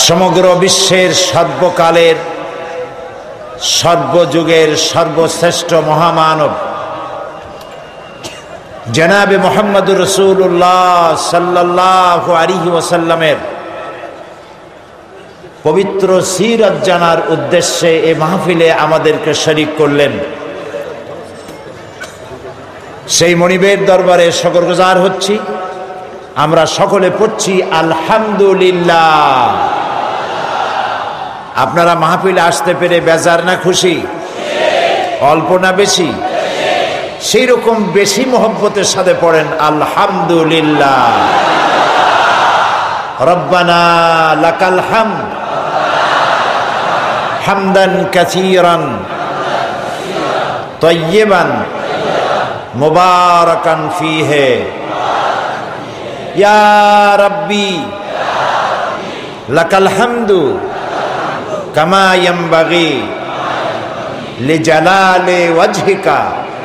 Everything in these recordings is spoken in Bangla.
সমগ্র বিশ্বের সর্বকালের সর্বযুগের সর্বশ্রেষ্ঠ মহামানব জনাবে মুহাম্মদুর রাসূলুল্লাহ সাল্লাল্লাহু আলাইহি ওয়াসাল্লামের পবিত্র সিরাত জানার উদ্দেশ্যে এই মাহফিলে আমাদেরকে শরীক করলেন। সেই মনিবের দরবারে শুকরগুজার হচ্ছি। আমরা সকলে পড়ছি আলহামদুলিল্লাহ। আপনারা মাহফিলে আসতে পেরে বেজার না খুশি? অল্প না বেশি? সেই রকম বেশি মহব্বতের সাথে পড়েন আলহামদুলিল্লাহ। রব্বানা লাকাল হামদ হামদান কাসীরান তাইয়্যিবান মুবারাকান ফীহি ইয়া রাব্বি লাকাল হামদু কামা ইয়ানবাগি লিজালালি ওয়াজহিকা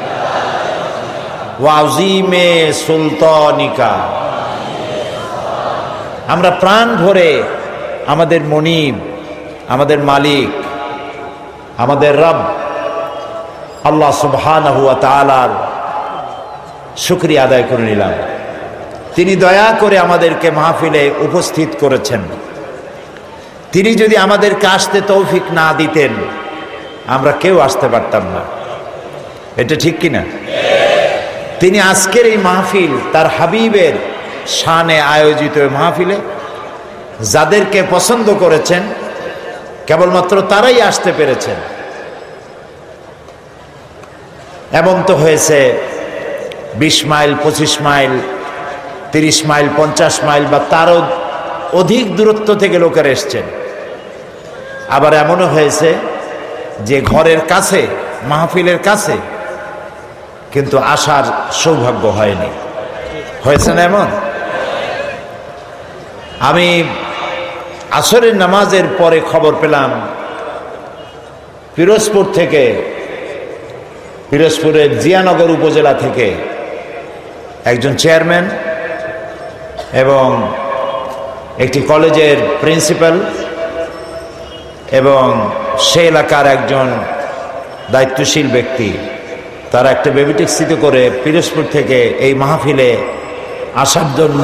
ওয়া আযীমি সুলতানিকা। আমরা প্রাণ ভরে আমাদের মনিব, আমাদের মালিক, আমাদের রব আল্লাহ সুবহানাহু ওয়া তাআলার শুকরিয়া আদায় করে নিলাম। তিনি দয়া করে আমাদেরকে মাহফিলে উপস্থিত করেছেন। তিনি যদি আমাদেরকে আসতে তৌফিক না দিতেন আমরা কেউ আসতে পারতাম না। এটা ঠিক কিনা? তিনি আজকের এই মাহফিল তার হাবিবের শানে আয়োজিত মাহফিলে যাদেরকে পছন্দ করেছেন কেবলমাত্র তারাই আসতে পেরেছেন। এমন তো হয়েছে 20 মাইল, 25 মাইল, 30 মাইল, 50 মাইল বা তারও অধিক দূরত্ব থেকে লোকেরা এসছেন। আবার এমনও হয়েছে যে ঘরের কাছে, মাহফিলের কাছে, কিন্তু আসার সৌভাগ্য হয়নি। হয়েছে না এমন? আমি আসরের নামাজের পরে খবর পেলাম পিরোজপুর থেকে, পিরোজপুরের জিয়ানগর উপজেলা থেকে একজন চেয়ারম্যান এবং একটি কলেজের প্রিন্সিপাল এবং সে এলাকার একজন দায়িত্বশীল ব্যক্তি, তারা একটা বেবি ট্যাক্সিতে করে পিরোজপুর থেকে এই মাহফিলে আসার জন্য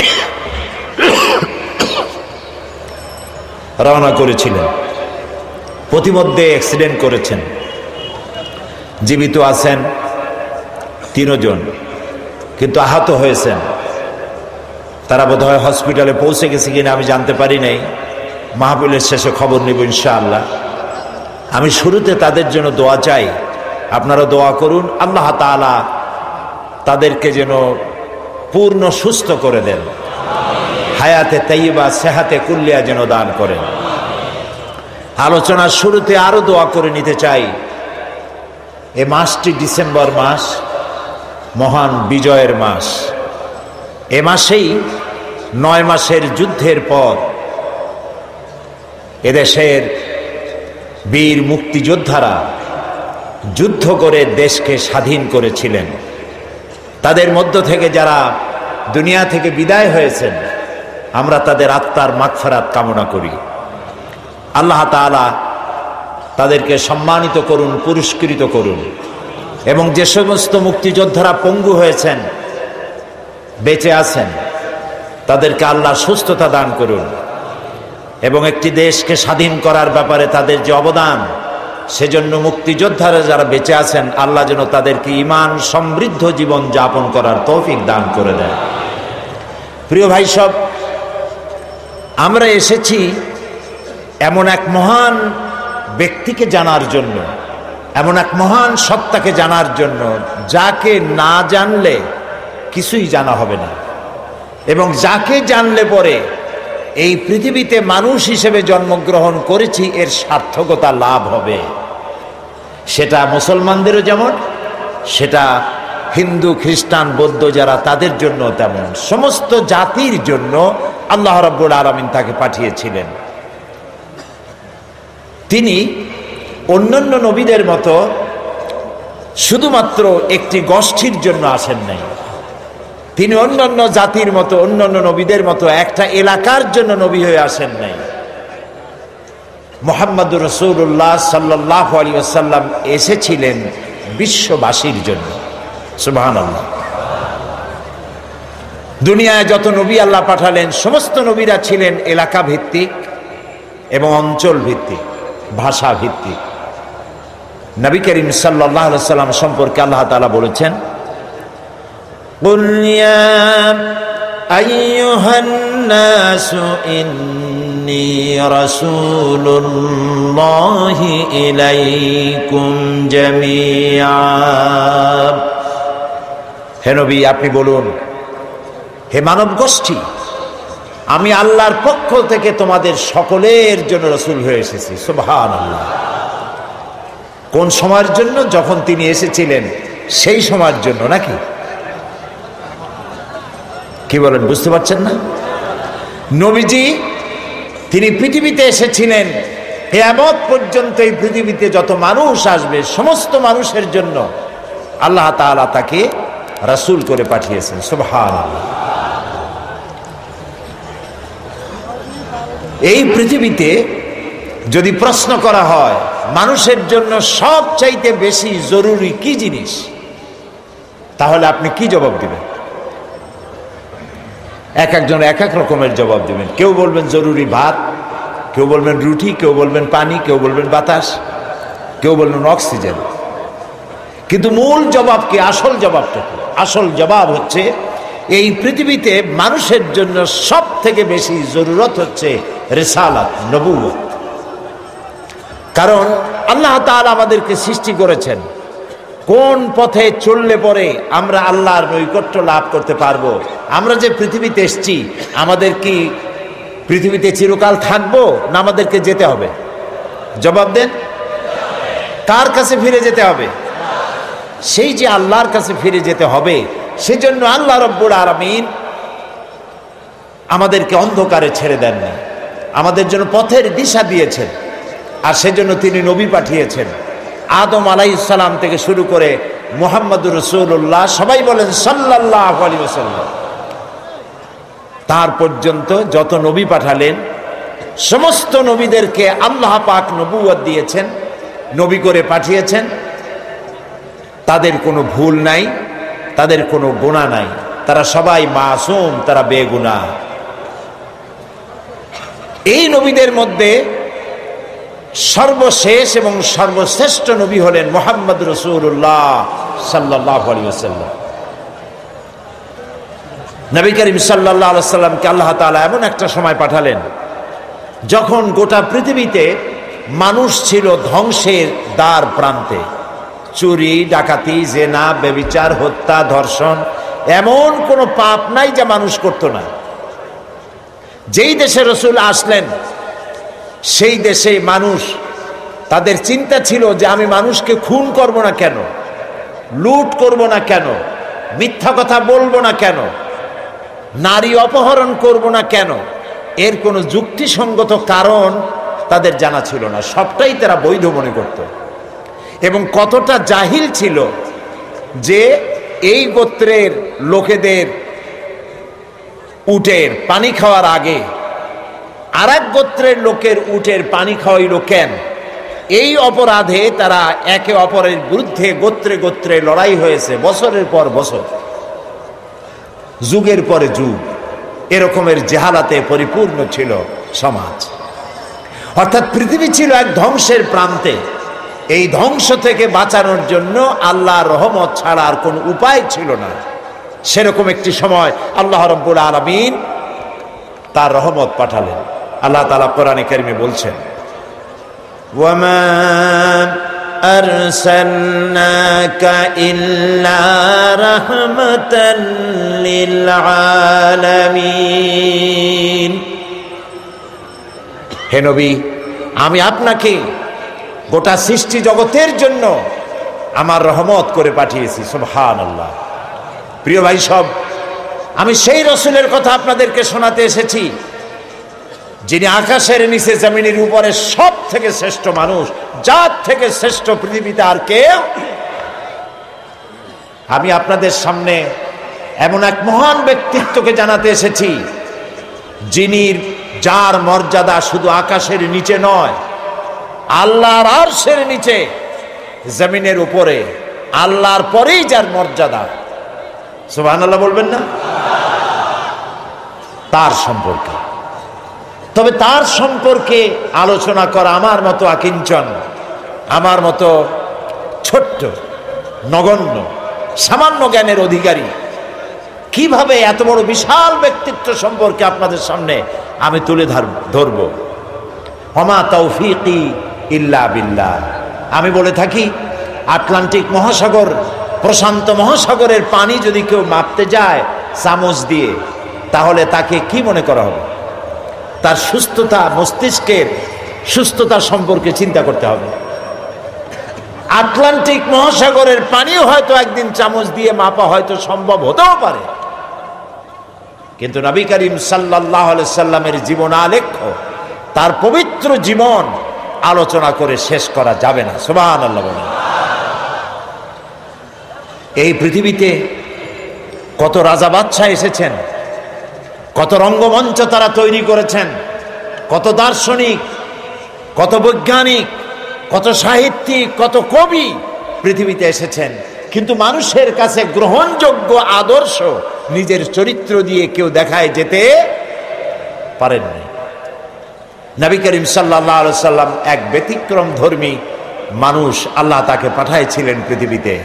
রওনা করেছিলেন। প্রতিমধ্যে অ্যাক্সিডেন্ট করেছেন। জীবিত আছেন 3 জন, কিন্তু আহত হয়েছেন। তারা বোধহয় হসপিটালে পৌঁছে গেছে কিনা আমি জানতে পারি নাই। মাহফিলের শেষে খবর নেব ইনশাআল্লাহ। আমি শুরুতে তাদের জন্য দোয়া চাই, আপনারা দোয়া করুন আল্লাহ তাআলা তাদেরকে যেন পূর্ণ সুস্থ করে দেন, হায়াতে তাইয়্যিবা সেহাতে কুল্লিয়া যেন দান করেন। আলোচনার শুরুতে আরো দোয়া করে নিতে চাই। এ মাসটি ডিসেম্বর মাস, মহান বিজয়ের মাস। এ মাসেই 9 মাসের যুদ্ধের পর এদেশের বীর মুক্তিযোদ্ধারা যুদ্ধ করে দেশকে স্বাধীন করেছিলেন। তাদের মধ্য থেকে যারা দুনিয়া থেকে বিদায় হয়েছেন আমরা তাদের আত্মার মাগফিরাত কামনা করি। আল্লাহ তাআলা তাদেরকে সম্মানিত করুন, পুরস্কৃত করুন। এবং যে সমস্ত মুক্তিযোদ্ধারা পঙ্গু হয়েছেন, বেঁচে আছেন, তাদেরকে আল্লাহ সুস্থতা দান করুন। এবং একটি দেশকে স্বাধীন করার ব্যাপারে তাদের যে অবদান, সেজন্য মুক্তিযোদ্ধারা যারা বেঁচে আছেন আল্লাহ যেন তাদেরকে ঈমান সমৃদ্ধ জীবন যাপন করার তৌফিক দান করে দেন। প্রিয় ভাই সব, আমরা এসেছি এমন এক মহান ব্যক্তিকে জানার জন্য, এমন এক মহান সত্তাকে জানার জন্য যাকে না জানলে কিছুই জানা হবে না, এবং যাকে জানলে পরে এই পৃথিবীতে মানুষ হিসেবে জন্মগ্রহণ করেছি এর সার্থকতা লাভ হবে। সেটা মুসলমানদেরও যেমন, সেটা হিন্দু, খ্রিস্টান, বৌদ্ধ যারা তাদের জন্য তেমন, সমস্ত জাতির জন্য আল্লাহ রাব্বুল আলামিন তাকে পাঠিয়েছিলেন। তিনি অন্যান্য নবীদের মতো শুধুমাত্র একটি গোষ্ঠীর জন্য আসেন নাই। তিনি অন্যান্য জাতির মতো, অন্যান্য নবীদের মতো একটা এলাকার জন্য নবী হয়ে আসেন নাই। মুহাম্মদুর রাসূলুল্লাহ সাল্লাল্লাহু আলাইহি ওয়াসাল্লাম এসেছিলেন বিশ্ববাসীর জন্য। সুবহানাল্লাহ। দুনিয়ায় যত নবী আল্লাহ পাঠালেন সমস্ত নবীরা ছিলেন এলাকা ভিত্তিক এবং অঞ্চল ভিত্তিক, ভাষা ভিত্তিক। নবী করিম সাল্লাল্লাহু আলাইহি ওয়াসাল্লাম সম্পর্কে আল্লাহ তাআলা বলেছেন, কুল ইয়া আইয়ুহান নাসু ইন্নী রাসূলুল্লাহি ইলাইকুম জামিআ। হে নবী, আপনি বলুন, হে মানব গোষ্ঠী, আমি আল্লাহর পক্ষ থেকে তোমাদের সকলের জন্য রাসূল হয়ে এসেছি। সুবহানাল্লাহ। কোন সময়ের জন্য? যখন তিনি এসেছিলেন সেই সময়ের জন্য, নাকি কি বলেন? বুঝতে পারছেন না? নবীজি তিনি পৃথিবীতে এসেছিলেন কিয়ামত পর্যন্ত এই পৃথিবীতে যত মানুষ আসবে সমস্ত মানুষের জন্য আল্লাহ তাআলা তাকে রাসূল করে পাঠিয়েছেন। সুবহানাল্লাহ। এই পৃথিবীতে যদি প্রশ্ন করা হয় মানুষের জন্য সবচাইতে বেশি জরুরি কি জিনিস, তাহলে আপনি কি জবাব দিবেন? এক একজন এক এক রকমের জবাব দিবেন। কেউ বলবেন জরুরি ভাত, কেউ বলবেন রুটি, কেউ বলবেন পানি, কেউ বলবেন বাতাস, কেউ বলবেন অক্সিজেন। কিন্তু মূল জবাব কি? আসল জবাবটা কি? আসল জবাব হচ্ছে এই পৃথিবীতে মানুষের জন্য সব থেকে বেশি জরুরত হচ্ছে রিসালাত, নবুয়ত। কারণ আল্লাহ তাআলা আমাদেরকে সৃষ্টি করেছেন কোন পথে চললে পরে আমরা আল্লাহর নৈকট্য লাভ করতে পারবো। আমরা যে পৃথিবীতে এসেছি, আমাদের কি পৃথিবীতে চিরকাল থাকবো না আমাদেরকে যেতে হবে? জবাব দেন। কার কাছে ফিরে যেতে হবে? সেই যে আল্লাহর কাছে ফিরে যেতে হবে, সেজন্য আল্লাহ রব্বুল আলামিন আমাদেরকে অন্ধকারে ছেড়ে দেননি, আমাদের জন্য পথের দিশা দিয়েছেন। আর সেজন্য তিনি নবী পাঠিয়েছেন। আদম আলাইহিস সালাম থেকে শুরু করে মুহাম্মদুর রাসূলুল্লাহ, সবাই বলেন সাল্লাল্লাহু আলাইহি ওয়াসাল্লাম, তার পর্যন্ত যত নবী পাঠালেন সমস্ত নবীদেরকে আল্লাহ পাক নবুয়ত দিয়েছেন, নবী করে পাঠিয়েছেন। তাদের কোনো ভুল নাই, তাদের কোনো গুনাহ নাই, তারা সবাই মাসুম, তারা বেগুনাহ। এই নবীদের মধ্যে সর্বশেষ এবং সর্বশ্রেষ্ঠ নবী হলেন মুহাম্মদ রাসূলুল্লাহ সাল্লাল্লাহু আলাইহি ওয়াসাল্লাম। নবী করিম সাল্লাল্লাহু আলাইহি ওয়াসাল্লামকে আল্লাহ তাআলা এমন একটা সময় পাঠালেন যখন গোটা পৃথিবীতে মানুষ ছিল ধ্বংসের দ্বার প্রান্তে। চুরি, ডাকাতি, জেনা, ব্যভিচার, হত্যা, ধর্ষণ, এমন কোনো পাপ নাই যা মানুষ করতো না। যেই দেশে রাসূল আসলেন সেই দেশে মানুষ, তাদের চিন্তা ছিল যে আমি মানুষকে খুন করব না কেন, লুট করব না কেন, মিথ্যা কথা বলবো না কেন, নারী অপহরণ করব না কেন। এর কোনো যুক্তিসঙ্গত কারণ তাদের জানা ছিল না, সবটাই তারা বৈধ মনে করত। এবং কতটা জাহিল ছিল যে এই গোত্রের লোকেদের উটের পানি খাওয়ার আগে আর এক গোত্রের লোকের উটের পানি খাওয়াইল কেন? এই অপরাধে তারা একে অপরের বিরুদ্ধে গোত্রে গোত্রে লড়াই হয়েছে বছরের পর বছর, যুগের পরে যুগ। এরকমের জেহালাতে পরিপূর্ণ ছিল সমাজ। অর্থাৎ পৃথিবী ছিল এক ধ্বংসের প্রান্তে। এই ধ্বংস থেকে বাঁচানোর জন্য আল্লাহর রহমত ছাড়া আর কোনো উপায় ছিল না। সেরকম একটি সময় আল্লাহ রাব্বুল আলামিন তার রহমত পাঠালেন। আল্লাহ তাআলা কোরআনে কারিমে বলছেন, ওয়ামা আরসালনাকা ইল্লা রাহমাতাল লিল আলামিন। হে নবী, আমি আপনাকে গোটা সৃষ্টি জগতের জন্য আমার রহমত করে পাঠিয়েছি। সুবহানাল্লাহ। প্রিয় ভাই সব, আমি সেই রাসূলের কথা আপনাদেরকে শোনাতে এসেছি যিনি আকাশের নিচে জমিনের উপরে সব থেকে শ্রেষ্ঠ মানুষ, জাত থেকে শ্রেষ্ঠ পৃথিবীতে আর কেউ। আমি আপনাদের সামনে এমন এক মহান ব্যক্তিত্বকে জানাতে এসেছি যার মর্যাদা শুধু আকাশের নিচে নয়, আল্লাহর আরশের নিচে, জমিনের উপরে, আল্লাহর পরেই যার মর্যাদা, সুবহানাল্লাহ বলবেন না? তার সম্পর্কে। তবে তার সম্পর্কে আলোচনা করা আমার মতো আকিঞ্চন, আমার মতো ছোট্ট, নগণ্য, সামান্য জ্ঞানের অধিকারী কিভাবে এত বড় বিশাল ব্যক্তিত্ব সম্পর্কে আপনাদের সামনে আমি তুলে ধরব। ওমা তৌফিকি ইল্লা বিল্লাহ। আমি বলে থাকি, আটলান্টিক মহাসাগর, প্রশান্ত মহাসাগরের পানি যদি কেউ মাপতে যায় চামচ দিয়ে, তাহলে তাকে কি মনে করা হবে? তার সুস্থতা, মস্তিষ্কের সুস্থতা সম্পর্কে চিন্তা করতে হবে। আটলান্টিক মহাসাগরের পানিও হয়তো একদিন চামচ দিয়ে মাপা হয়তো সম্ভব হতেও পারে, কিন্তু নবী করিম সাল্লাল্লাহু আলাইহি সাল্লামের জীবন আলেখ্য, তার পবিত্র জীবন আলোচনা করে শেষ করা যাবে না। সুবহানাল্লাহ বলেন। এই পৃথিবীতে কত রাজা বাদশাহ এসেছেন, কত রঙ্গমঞ্চ তারা তৈরি করেছেন, কত দার্শনিক, কত বৈজ্ঞানিক, কত সাহিত্যিক, কত কবি পৃথিবীতে এসেছেন, কিন্তু মানুষের কাছে গ্রহণযোগ্য আদর্শ নিজের চরিত্র দিয়ে কেউ দেখায় যেতে পারেননি। নবী করিম সাল্লাল্লাহু আলাইহি সাল্লাম এক ব্যতিক্রম ধর্মী মানুষ, আল্লাহ তাকে পাঠাইছিলেন পৃথিবীতে।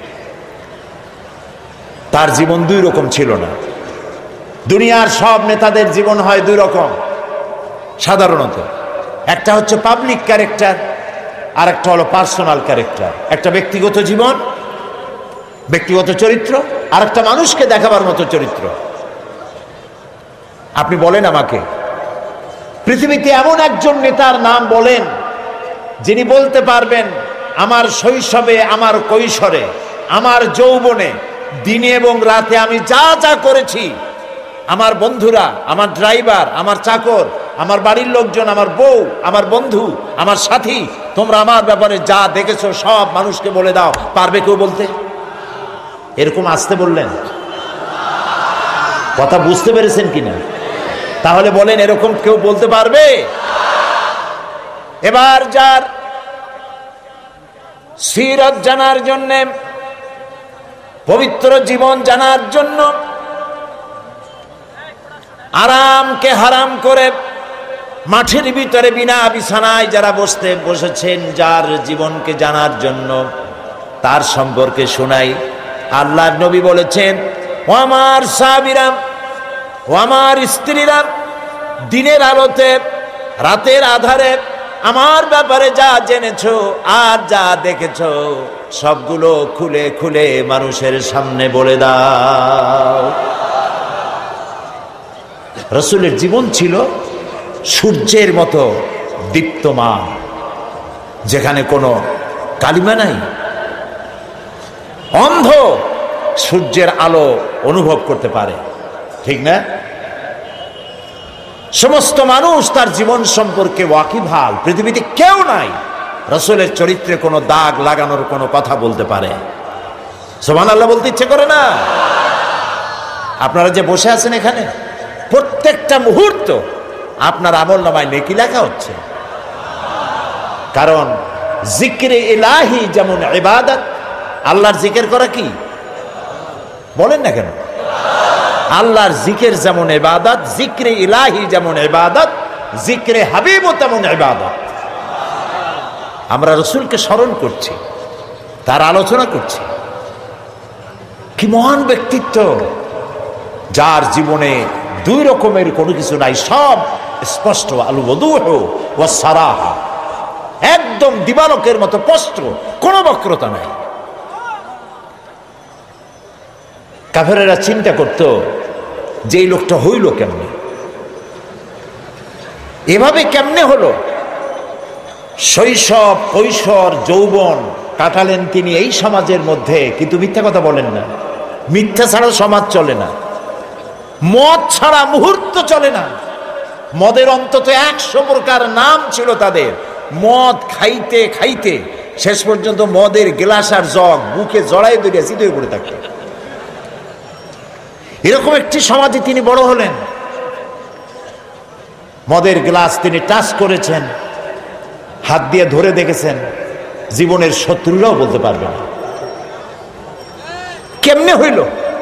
তার জীবন দুই রকম ছিল না। দুনিয়ার সব নেতাদের জীবন হয় দুই রকম সাধারণত। একটা হচ্ছে পাবলিক ক্যারেক্টার, আর একটা হলো পার্সোনাল ক্যারেক্টার। একটা ব্যক্তিগত জীবন, ব্যক্তিগত চরিত্র, আর একটা মানুষকে দেখাবার মতো চরিত্র। আপনি বলেন আমাকে, পৃথিবীতে এমন একজন নেতার নাম বলেন যিনি বলতে পারবেন আমার শৈশবে, আমার কৈশোরে, আমার যৌবনে, দিনে এবং রাতে আমি যা যা করেছি, আমার বন্ধুরা, আমার ড্রাইভার, আমার চাকর, আমার বাড়ির লোকজন, আমার বউ, আমার বন্ধু, আমার সাথী, তোমরা আমার ব্যাপারে যা দেখেছো সব মানুষকে বলে দাও, পারবে কেউ বলতে? এরকম আসতে বললেন, কথা বুঝতে পেরেছেন কিনা? তাহলে বলেন, এরকম কেউ বলতে পারবে? এবার যার সিরাত জানার জন্য, পবিত্র জীবন জানার জন্য, আরামকে হারাম করে মাঠের ভিতরে বিনা বিছানায় যারা বসেছেন, যার জীবনকে জানার জন্য, তার সম্পর্কে শোনাই। আল্লাহর নবী বলেছেন, ও আমার সাহাবীরা, ও আমার স্ত্রীরা, দিনের আলোতে, রাতের আধারে আমার ব্যাপারে যা জেনেছো আর যা দেখেছো সবগুলো খুলে খুলে মানুষের সামনে বলে দাও। রাসূলের জীবন ছিল সূর্যের মতো দীপ্তমান, যেখানে কোনো কালিমা নাই। অন্ধ সূর্যের আলো অনুভব করতে পারে, ঠিক না? সমস্ত মানুষ তার জীবন সম্পর্কে ওয়াকিবহাল। পৃথিবীতে কেউ নাই রাসূলের চরিত্রে কোনো দাগ লাগানোর কোনো কথা বলতে পারে। সুবহানাল্লাহ বলতে ইচ্ছে করে না? আপনারা যে বসে আছেন এখানে, প্রত্যেকটা মুহূর্ত আপনার আমলনামায় নেকি লেখা হচ্ছে। কারণ জিক্রে ইলাহি যেমন ইবাদত, আল্লাহর জিকির করা কি বলেন না কেন? আল্লাহর জিকির যেমন ইবাদত, জিক্রে ইলাহি যেমন ইবাদত, জিক্রে হাবিবও তেমন ইবাদত। আমরা রাসূলকে স্মরণ করছি, তার আলোচনা করছি। কি মহান ব্যক্তিত্ব, যার জীবনে দুই রকমের কোনো কিছু নাই, সব স্পষ্ট। আল ওয়াদুহু ওয়াস সারাহা, একদম দিবালোকের মতো স্পষ্ট, কোনো বক্রতা নাই। কাফেরেরা চিন্তা করত যে এই লোকটা হইল কেমনে, এভাবে কেমনে হলো? শৈশব, কৈশোর, যৌবন কাটালেন তিনি এই সমাজের মধ্যে, কিন্তু মিথ্যা কথা বলেন না। মিথ্যা ছাড়া সমাজ চলে না, মদ ছাড়া মুহূর্ত চলে না। মদের অন্তত 100 প্রকার নাম ছিল তাদের। মদ খাইতে খাইতে শেষ পর্যন্ত মদের গ্লাস আর জগ বুকে জড়াই ধরে সিদ্ধ হয়ে পড়ে থাকত। এরকম একটি সমাজে তিনি বড় হলেন। মদের গ্লাস তিনি টাচ করেছেন, হাত দিয়ে ধরে দেখেছেন, জীবনের শত্রুরাও বলতে পারবে না কেমনে হইল।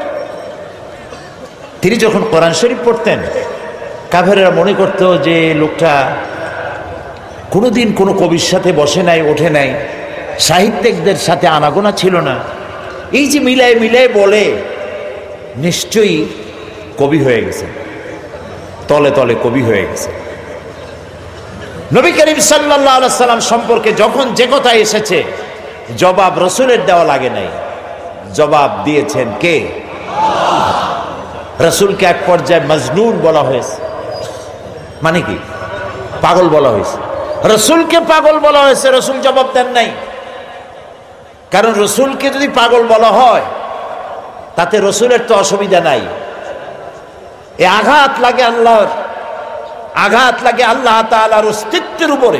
তিনি যখন কোরআন শরীফ পড়তেন, কাফেররা মনে করত যে লোকটা কোনোদিন কোনো কবির সাথে বসে নাই, ওঠে নাই, সাহিত্যিকদের সাথে আনাগোনা ছিল না। এই যে মিলায় মিলায় বলে, নিশ্চয়ই কবি হয়ে গেছে, তলে তলে কবি হয়ে গেছে। নবী করিম সাল্লাল্লাহু আলাইহি সাল্লাম সম্পর্কে যখন যে কথা এসেছে, জবাব রসুলের দেওয়া লাগে নাই, জবাব দিয়েছেন কে? রসুলকে এক পর্যায়ে মজনুন বলা হয়েছে। মানে কি? পাগল বলা হয়েছে। রসুলকে পাগল বলা হয়েছে, রসুল জবাব দেন নাই। কারণ রসুলকে যদি পাগল বলা হয়, তাতে রসুলের তো অসুবিধা নাই। এ আঘাত লাগে আল্লাহর, আঘাত লাগে আল্লাহ তাআলার অস্তিত্বের উপরে।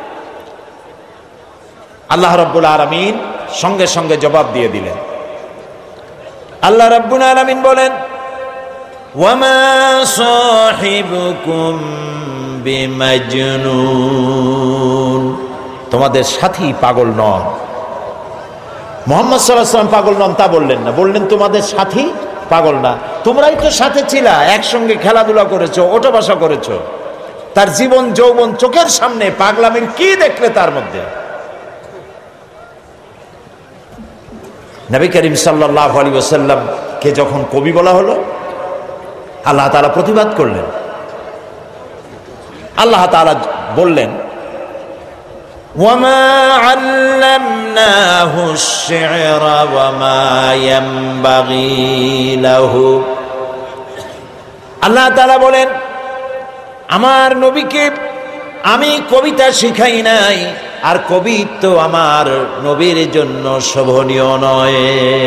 আল্লাহ রাব্বুল আলামিন সঙ্গে সঙ্গে জবাব দিয়ে দিলেন। আল্লাহ রাব্বুল আলামিন বলেন, ওয়ামা সাহিবুকুম বিমাজনুন, তোমাদের সাথী পাগল নন। মুহাম্মদ সাল্লাল্লাহু আলাইহি ওয়াসাল্লাম পাগল নন তা বললেন না, বললেন তোমাদের সাথী পাগল না। তোমরাই তো সাথে ছিলা, একসঙ্গে খেলাধুলা করেছো, ওঠা বসা করেছো। তার জীবন যৌবন চোখের সামনে, পাগলামির কি দেখলে তার মধ্যে? নবী করিম সাল্লাল্লাহু আলাইহি ওয়াসাল্লাম কে যখন কবি বলা হলো, আল্লাহ তাআলা প্রতিবাদ করলেন। আল্লাহ তাআলা বললেন, ওয়ামা আল্লামনাহু আশ-শি'রা ওয়ামা ইয়ানবাগী লাহু। আল্লাহ তাআলা বলেন, আমার নবীকে আমি কবিতা শিখাই নাই, আর কবিত্ব আমার নবীর জন্য শোভনীয় নয়।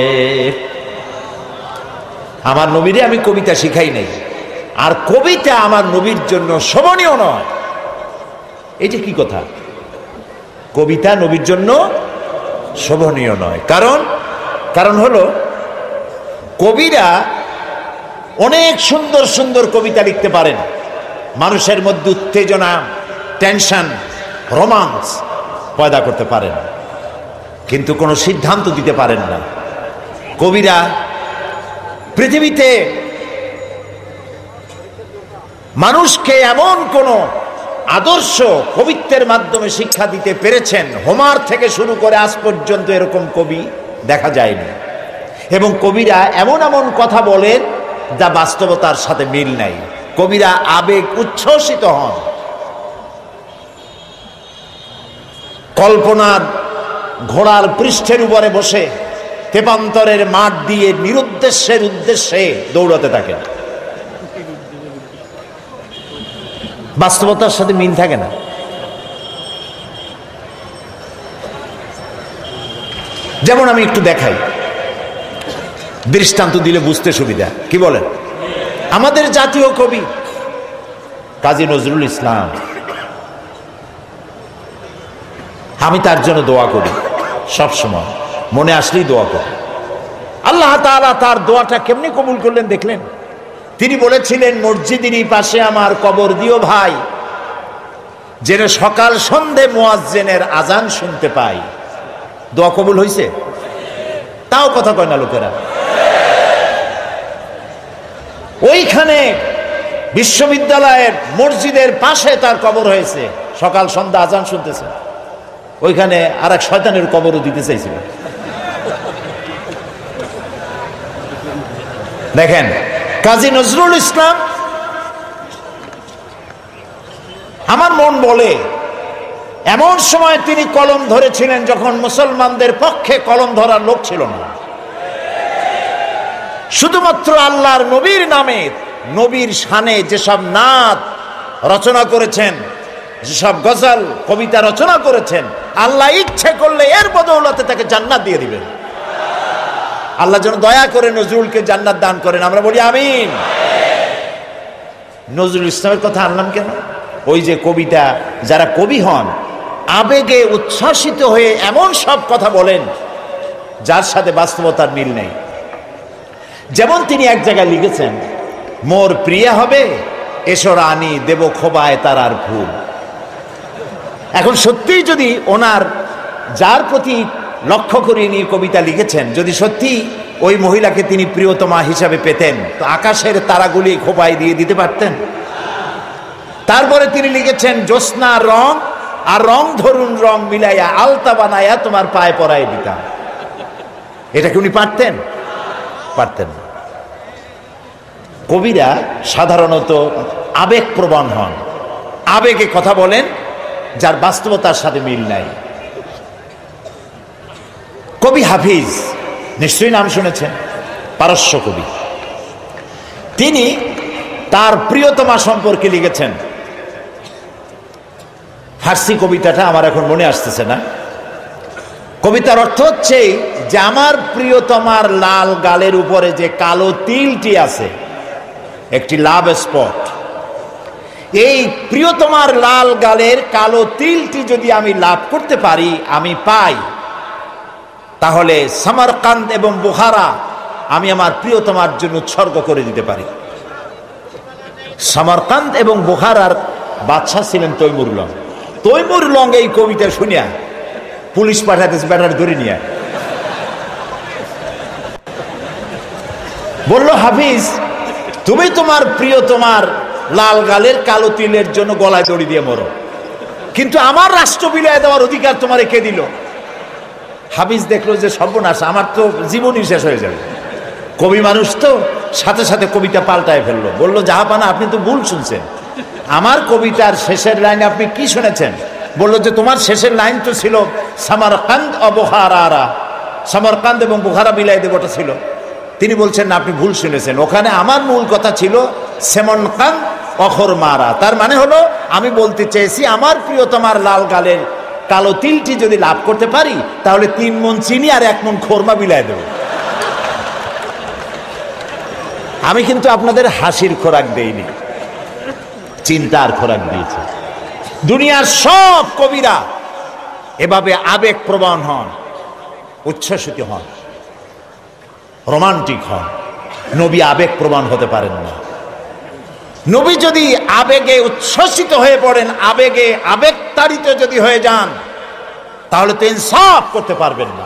আমার নবীরে আমি কবিতা শিখাই নাই, আর কবিতা আমার নবীর জন্য শোভনীয় নয়। এটা কি কথা? কবিতা নবীর জন্য শোভনীয় নয়। কারণ হলো, কবিরা অনেক সুন্দর সুন্দর কবিতা লিখতে পারেন, মানুষের মধ্যে উত্তেজনা, টেনশন, রোমান্স পয়দা করতে পারেন, কিন্তু কোনো সিদ্ধান্ত দিতে পারেন না। কবিরা পৃথিবীতে মানুষকে এমন কোন আদর্শ কবিত্বের মাধ্যমে শিক্ষা দিতে পেরেছেন, হোমার থেকে শুরু করে আজ পর্যন্ত এরকম কবি দেখা যায়নি। এবং কবিরা এমন এমন কথা বলেন যা বাস্তবতার সাথে মিল নাই। কবিরা আবেগ উচ্ছ্বসিত হন, কল্পনার ঘোড়ার পৃষ্ঠের উপরে বসে তেপান্তরের মাঠ দিয়ে নিরুদ্দেশ্যের উদ্দেশ্যে দৌড়াতে থাকেন। বাস্তবতার সাথে মিল থাকে না। যেমন আমি একটু দেখাই, দৃষ্টান্ত দিলে বুঝতে সুবিধা। কি বলেন? আমাদের জাতীয় কবি কাজী নজরুল ইসলাম, আমি তার জন্য দোয়া করি, সব সময় মনে আসলেই দোয়া করি। আল্লাহ তাআলা তার দোয়াটা কেমনি কবুল করলেন দেখলেন? তিনি বলেছিলেন, মসজিদেরই পাশে আমার কবর দিও ভাই, যেন সকাল সন্ধে মুয়াজ্জিনের আজান শুনতে পাই। দোয়া কবুল হয়েছে? তাও কথা কয় না লোকেরা। ওইখানে বিশ্ববিদ্যালয়ের মসজিদের পাশে তার কবর হয়েছে, সকাল সন্ধ্যা আজান শুনতেছে। ওইখানে আর এক শয়তানের কবরও দিতে চাইছিল। দেখেন, কাজী নজরুল ইসলাম, আমার মন বলে এমন সময় তিনি কলম ধরেছিলেন যখন মুসলমানদের পক্ষে কলম ধরার লোক ছিল না। শুধুমাত্র আল্লাহর নবীর নামে, নবীর শানে যেসব নাত রচনা করেছেন, যেসব গজল কবিতা রচনা করেছেন, আল্লাহ ইচ্ছে করলে এর বদৌলতে তাকে জান্নাত দিয়ে দিবেন। আল্লাহ যেন দয়া করে নজরুলকে জান্নাত দান করেন, আমরা বলি আমিন। নজরুল ইসলামের কথা আনলাম কেন? ওই যে কবিতা, যারা কবি হন আবেগে উচ্ছ্বাসিত হয়ে এমন সব কথা বলেন যার সাথে বাস্তবতার মিল নেই। যেমন তিনি এক জায়গায় লিখেছেন, মোর প্রিয়া হবে এসো রানী, দেব খোবায় তারার ফুল। এখন সত্যিই যদি ওনার যার প্রতি লক্ষ্য করে নিয়ে কবিতা লিখেছেন, যদি সত্যি ওই মহিলাকে তিনি প্রিয়তমা হিসাবে পেতেন, তো আকাশের তারাগুলি খোপায় দিয়ে দিতে পারতেন। তারপরে তিনি লিখেছেন জ্যোৎস্না রং আর রং ধরুন রং মিলাইয়া আলতা বানাইয়া তোমার পায়ে পরায় দিতাম। এটা কি উনি পারতেন? পারতেন না। কবিরা সাধারণত আবেগপ্রবণ হন, আবেগে কথা বলেন যার বাস্তবতার সাথে মিল নাই। কবি হাফিজ নিশ্চয়ই নাম শুনেছেন, পারস্য কবি। তিনি তার প্রিয়তমা সম্পর্কে লিখেছেন। ফার্সি কবিতাটা আমার এখন মনে আসতেছে না। কবিতার অর্থ হচ্ছে যে আমার প্রিয়তমার লাল গালের উপরে যে কালো তিলটি আছে, একটি লাভ স্পট, এই প্রিয়তমার লাল গালের কালো তিলটি যদি আমি লাভ করতে পারি, আমি পাই, তাহলে সামারকান্দ এবং বুখারা আমি আমার প্রিয়তমার জন্য উৎসর্গ করে দিতে পারি। সামারকান্দ এবং বুখারার বাদশা ছিলেন তৈমুর লং। তৈমুর লং এই কবিতা শুনিয়া পুলিশ পাঠাতেছে, ব্যাটার ধরে নিয়ে বলল, হাফিজ তুমি তোমার প্রিয়তমার লাল গালের কালো তিলের জন্য গলায় দড়ি দিয়ে মরো, কিন্তু আমার রাষ্ট্র বিলিয়ে দেওয়ার অধিকার তোমারে কে দিল? হাফিজ দেখলো যে সর্বনাশ, আমার তো জীবনই শেষ হয়ে যাবে। কবি মানুষ তো সাথে সাথে কবিতা পাল্টায় ফেললো। বলল, জাহাপানা আপনি তো ভুল শুনছেন, আমার কবিতার শেষের লাইনে আপনি কি শুনেছেন? বলল যে তোমার শেষের লাইন তো ছিল সামারকান্দ ও বুখারা, সামারকান্দ এবং বুখারা বিলাই দেবটা ছিল। তিনি বলছেন না, আপনি ভুল শুনেছেন, ওখানে আমার মূল কথা ছিল সেমনকান্দ অখর মারা। তার মানে হলো আমি বলতে চেয়েছি আমার প্রিয়তমার লাল গালের কালো তিলটি যদি লাভ করতে পারি, তাহলে 3 মণ চিনি আর 1 মণ খোরমা বিলাই দেব। আমি কিন্তু আপনাদের হাসির খোরাক দেইনি, চিন্তার খোরাক দিয়েছি। দুনিয়ার সব কবিরা এভাবে আবেগ প্রবণ হন, উচ্ছ্বসিত হন, রোমান্টিক হন। নবী আবেগ প্রবণ হতে পারেন না। নবী যদি আবেগে উচ্ছ্বসিত হয়ে পড়েন, আবেগে আবেগতাড়িত যদি হয়ে যান, তাহলে তো ইনসাফ করতে পারবেন না।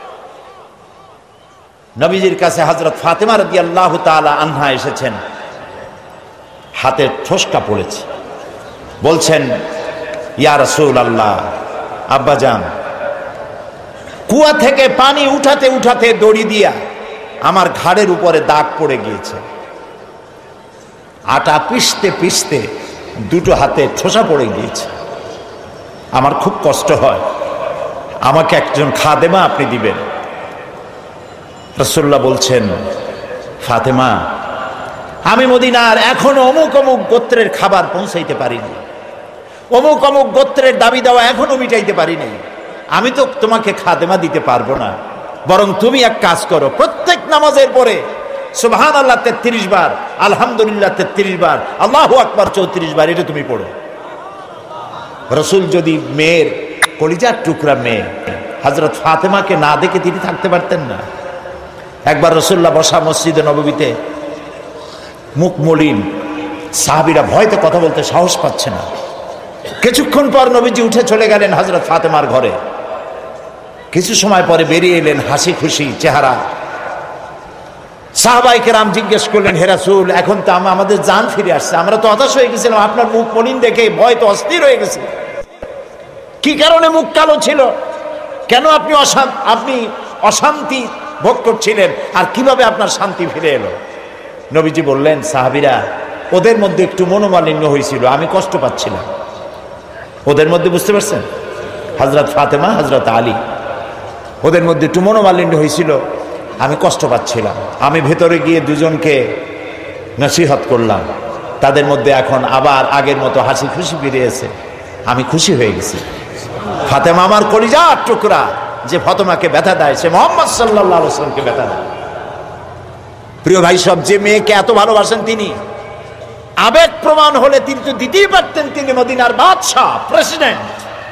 নবীজির কাছে হযরত ফাতেমা রাদিয়াল্লাহু তাআলা আনহা এসেছেন, হাতে ঠোসকা পড়েছে, বলছেন, ইয়া রাসূলুল্লাহ, আব্বাজান কুয়া থেকে পানি উঠাতে উঠাতে দড়ি দিয়া আমার ঘাড়ের উপরে দাগ পড়ে গিয়েছে, আটা পিষতে পিষতে 2টো হাতে ঠোসা পড়ে গিয়েছে, আমার খুব কষ্ট হয়, আমাকে একজন খাদেমা আপনি দিবেন। রাসূলুল্লাহ বলছেন, ফাতেমা আমি মদিনার এখনো অমুক অমুক গোত্রের খাবার পৌঁছাইতে পারিনি, অমুক অমুক গোত্রের দাবি দেওয়া এখনো মিটাইতে পারিনি, আমি তো তোমাকে খাদেমা দিতে পারবো না। বরং তুমি এক কাজ করো, প্রত্যেক নামাজের পরে সুবহানাল্লাহ 33 বার, আলহামদুলিল্লাহ 33 বার, আল্লাহু আকবার 34 বার, এটা তুমি পড়ো। রাসূল যদি মেয়ের কলিজার টুকরা মেয়ে হযরত ফাতেমাকে না দেখে তিনি থাকতে পারতেন না। একবার রাসূলুল্লাহ বসা মসজিদে নববীতে, মুখ মলিন, সাহাবীরা ভয়তে কথা বলতে সাহস পাচ্ছে না। কিছুক্ষণ পর নবীজি উঠে চলে গেলেন হযরত ফাতেমার ঘরে। কিছু সময় পরে বেরিয়ে এলেন হাসি খুশি চেহারা। সাহাবায়ে কেরাম জিজ্ঞেস করলেন, হে রাসূল, এখন তো আমাদের জান ফিরে আসছে, আমরা তো হতাশ হয়ে গেছিলাম, আপনার মুখ মলিন দেখে ভয় তো অস্থির হয়ে গেছে। কি কারণে মুখ কালো ছিল? কেন আপনি অশান্তি ভোগ করছিলেন? আর কিভাবে আপনার শান্তি ফিরে এলো? নবীজি বললেন, সাহাবীরা ওদের মধ্যে একটু মনোমালিন্য হয়েছিল, আমি কষ্ট পাচ্ছিলাম। ওদের মধ্যে, বুঝতে পারছেন, হযরত ফাতেমা, হযরত আলী, ওদের মধ্যে একটু মনোমালিন্য হয়েছিল, আমি কষ্ট পাচ্ছিলাম। আমি ভেতরে গিয়ে দুজনকে নসিহত করলাম, তাদের মধ্যে এখন আবার আগের মতো হাসি খুশি ফিরে এসে আমি খুশি হয়ে গেছি। ফাতেমা আমার কলিজার টুকরা, যে ফাতেমাকে ব্যথা দেয় সে মুহাম্মদ সাল্লাল্লাহু আলাইহি ওয়াসাল্লামকে ব্যথা দেয়। প্রিয় ভাই সব, যে মেয়েকে এত ভালোবাসেন তিনি আবেগ প্রমাণ হলে তিনি তো দিতেই পারতেন, তিনি মদিনার বাদশাহ, প্রেসিডেন্ট।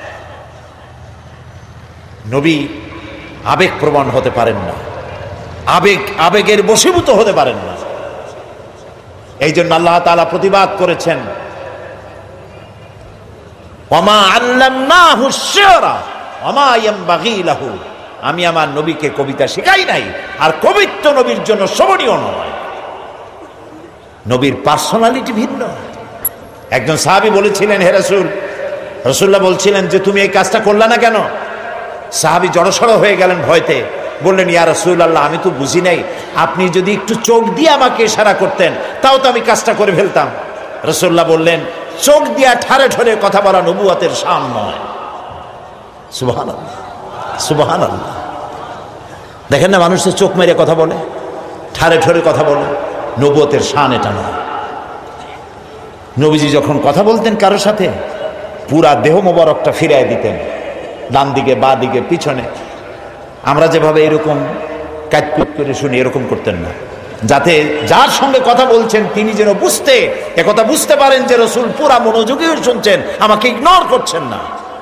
নবী আবেগ প্রমাণ হতে পারেন না, আবেগের বশীভূত হতে পারেন না। এই জন্য আল্লাহ তাআলা প্রতিবাদ করেছেন, ওয়ামা আল্লামনাহু শি'রা ওয়ামা ইয়ানবাগী লাহু, আমি আমার নবীকে কবিতা শেখাই নাই, আর কবিত্ব নবীর জন্য শোভনীয় নয়। নবীর পার্সোনালিটি ভিন্ন। একজন সাহাবী বলেছিলেন, হে রাসূল, রাসূলুল্লাহ বলছিলেন যে তুমি এই কাজটা করলা না কেন? সাহাবী জড়সড় হয়ে গেলেন ভয়তে, বললেন, ইয়া রাসূলুল্লাহ, আমি তো বুঝি নাই, আপনি যদি একটু চোখ দিয়ে আমাকে ইশারা করতেন তাও তো আমি কাজটা করে ফেলতাম। রাসূলুল্লাহ বললেন, চোখ দিয়া ঠারে ঠরে কথা বলা নবুয়তের শান নয়। সুবহানাল্লাহ, সুবহানাল্লাহ। দেখেন না, মানুষের চোখ মেরে কথা বলে, ঠারে ঠরে কথা বলে, নবুয়তের শান এটা নয়। নবীজি যখন কথা বলতেন কারোর সাথে, পুরা দেহ মোবারকটা ফিরাই দিতেন, ডান দিকে, বা দিকে, পিছনে। আমরা যেভাবে এরকম কাটকুট করে শুনি, এরকম করতেন না, যাতে যার সঙ্গে কথা বলছেন তিনি যেন একথা বুঝতে পারেন যে রাসূল পুরা মনোযোগী হয়ে শুনছেন, আমাকে ইগনোর করছেন না।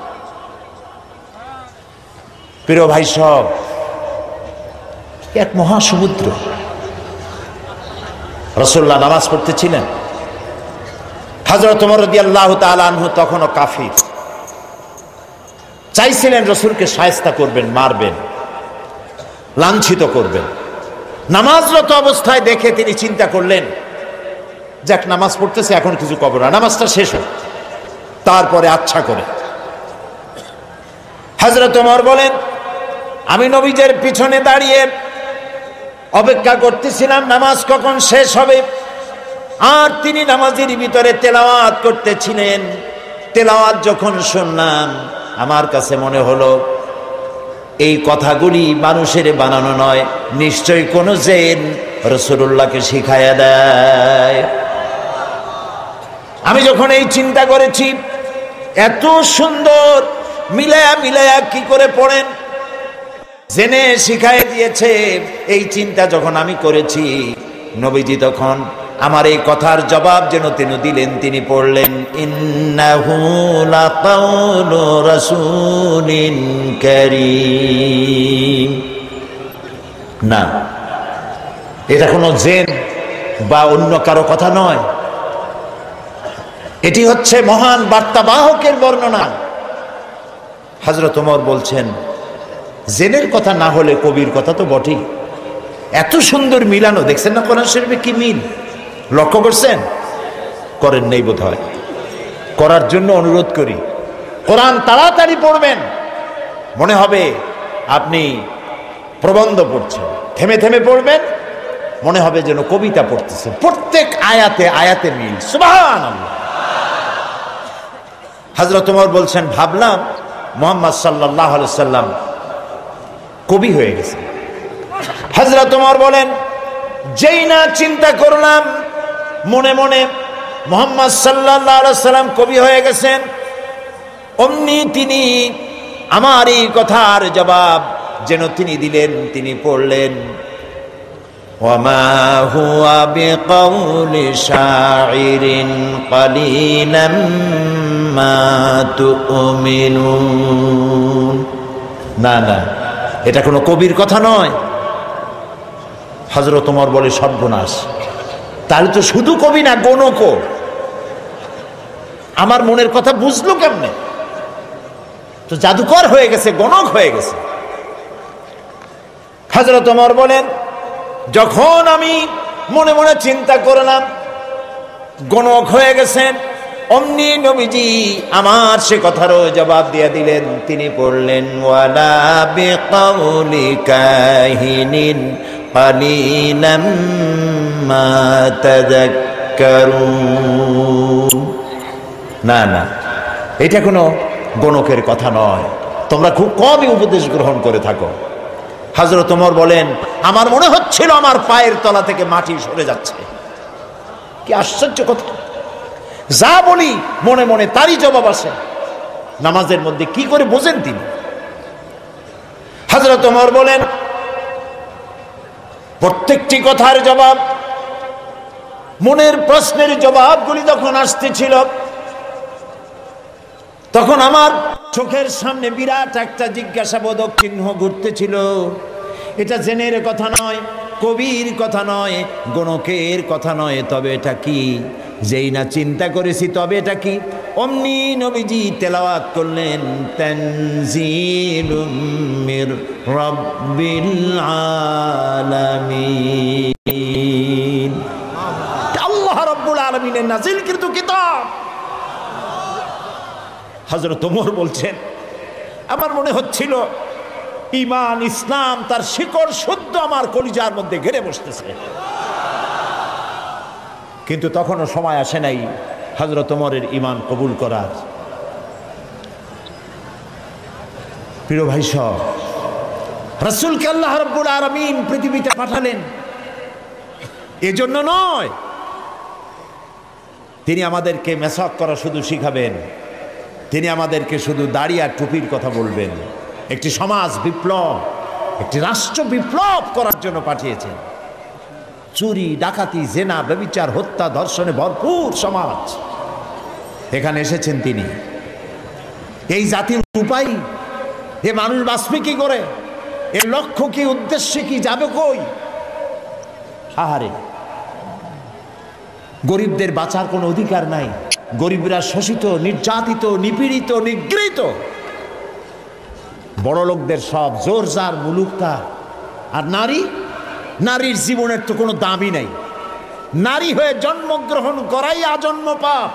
প্রিয় ভাই সব, এক মহাসমুদ্র। রাসূলুল্লাহ নামাজ পড়তেছিলেন, হযরত ওমর রাদিয়াল্লাহু তাআলা আনহু তখনও কাফির, চাইছিলেন রাসূলকে শায়েস্তা করবেন, মারবেন, লাঞ্ছিত করবেন। নামাজরত অবস্থায় দেখে তিনি চিন্তা করলেন, যাক নামাজ পড়তেছে, এখন কিছু করব না, নামাজটা শেষ হোক, তারপরে আচ্ছা করে। হযরত ওমর বলেন, আমি নবীজের পিছনে দাঁড়িয়ে অপেক্ষা করতেছিলাম নামাজ কখন শেষ হবে, আর তিনি নামাজের ভিতরে তেলাওয়াত করতেছিলেন। তেলাওয়াত যখন শুনলাম, আমার কাছে মনে হলো এই কথাগুলি মানুষের বানানো নয়, নিশ্চয়ই কোন জিন রাসূলুল্লাহকে শিখায়া দেয়। আমি যখন এই চিন্তা করেছি, এত সুন্দর মিলায়া কি করে পড়েন, জেনে শিখায় দিয়েছে, এই চিন্তা যখন আমি করেছি, নবীজি তখন আমার এই কথার জবাব যেন তিনি দিলেন। তিনি পড়লেন, ইন্নাহু লাকাউলু রাসূলিন কারীম। না, এটা কোনো জিন বা অন্য কারো কথা নয়, এটি হচ্ছে মহান বার্তাবাহকের বর্ণনা। হযরত ওমর বলছেন, জিনের কথা না হলে কবির কথা তো বটেই। এত সুন্দর মিলানো, দেখছেন না কোরআন শরীফে কি মিল, লক্ষ্য করছেন? করেন নেই বোধ হয়, করার জন্য অনুরোধ করি। কোরআন তাড়াতাড়ি পড়বেন, মনে হবে আপনি প্রবন্ধ পড়ছেন। থেমে থেমে পড়বেন, মনে হবে যেন কবিতা পড়তেছেন। প্রত্যেক আয়াতে আয়াতে মিল। সুবহানাল্লাহ। হযরত ওমর বলছেন, ভাবলাম মুহাম্মদ সাল্লাল্লাহু আলাইহি সাল্লাম কবি হয়ে গেছে। হযরত ওমর বলেন, যেই না চিন্তা করলাম মনে মনে মুহাম্মদ সাল্লাল্লাহু আলাইহি সাল্লাম কবি হয়ে গেছেন, অমনি তিনি আমার এই কথার জবাব যেন তিনি দিলেন। তিনি পড়লেন, ওয়ামা হুয়া বিকাউলি শাইরিন কালিলাম মা তুমিনুন। না না, এটা কোনো কবির কথা নয়। হযরত ওমর বলে, সর্বনাশ, তাহলে তো শুধু কবি না, গণকও। আমার মনের কথা বুঝলো কেমনে? তো জাদুকর হয়ে গেছে, গণক হয়ে গেছে। হযরত ওমর বলেন, যখন আমি মনে মনে চিন্তা করলাম গণক হয়ে গেছেন, অমনি নবীজি আমার সে কথারও জবাব দিয়ে দিলেন। তিনি পড়লেন, ওয়ালা বিকাউলি কাহিনিন কালিলাম মা তাযাক্কারুন। না না, এটা কোনো গণকের কথা নয়, তোমরা খুব কমই উপদেশ গ্রহণ করে থাকো। হযরত ওমর বলেন, আমার মনে হচ্ছিল আমার পায়ের তলা থেকে মাটি সরে যাচ্ছে। কি আশ্চর্য কথা! যা বলি মনে মনে তারই জবাব আসে। নামাজের মধ্যে কি করে বোঝেন তিনি? হযরত ওমর বলেন, প্রত্যেকটি কথার জবাব, মনের প্রশ্নের জবাবগুলি যখন আসতেছিল, তখন আমার চোখের সামনে বিরাট একটা জিজ্ঞাসাবোধক চিহ্ন ঘুরতেছিল। এটা জেনের কথা নয়, কবির কথা নয়, গণকের কথা নয়, তবে এটা কি? যেই না চিন্তা করেছি, তবে এটা কি? অমনি নবীজি তেলাওয়াত করলেন তানজিলুম মির রাব্বিল আলামিন। আল্লাহ রাব্বুল আলামিনের নাযিলকৃত কিতাব। হযরত ওমর বলছেন, আমার মনে হচ্ছিল ঈমান ইসলাম তার শিকড় শুদ্ধ আমার কলিজার মধ্যে ঘেরে বসতেছে। কিন্তু তখনও সময় আসে নাই হযরত ওমরের ঈমান কবুল করার। প্রিয় ভাই সব, রাসূলকে আল্লাহ রাব্বুল আলামিন পৃথিবীতে পাঠালেন এজন্য নয় তিনি আমাদেরকে মেসাক করা শুধু শিখাবেন, তিনি আমাদেরকে শুধু দাড়ি আর টুপির কথা বলবেন। একটি সমাজ বিপ্লব, একটি রাষ্ট্র বিপ্লব করার জন্য পাঠিয়েছেন। চুরি, ডাকাতি, জেনা, ব্যভিচার, হত্যা, ধর্ষণে ভরপুর সমাজ, এখানে এসেছেন তিনি। এই জাতির উপায়, এ মানুষ বাঁচবে কি করে, এর লক্ষ্য কি, উদ্দেশ্য কি, যাবে কই? আহারে, গরিবদের বাঁচার কোনো অধিকার নাই। গরিবরা শোষিত, নির্যাতিত, নিপীড়িত, নিগৃহীত। বড় লোকদের সব জোর জার, মুলুকতার। আর নারী, নারীর জীবনের তো কোনো দামই নাই। নারী হয়ে জন্মগ্রহণ করাই আজন্ম পাপ।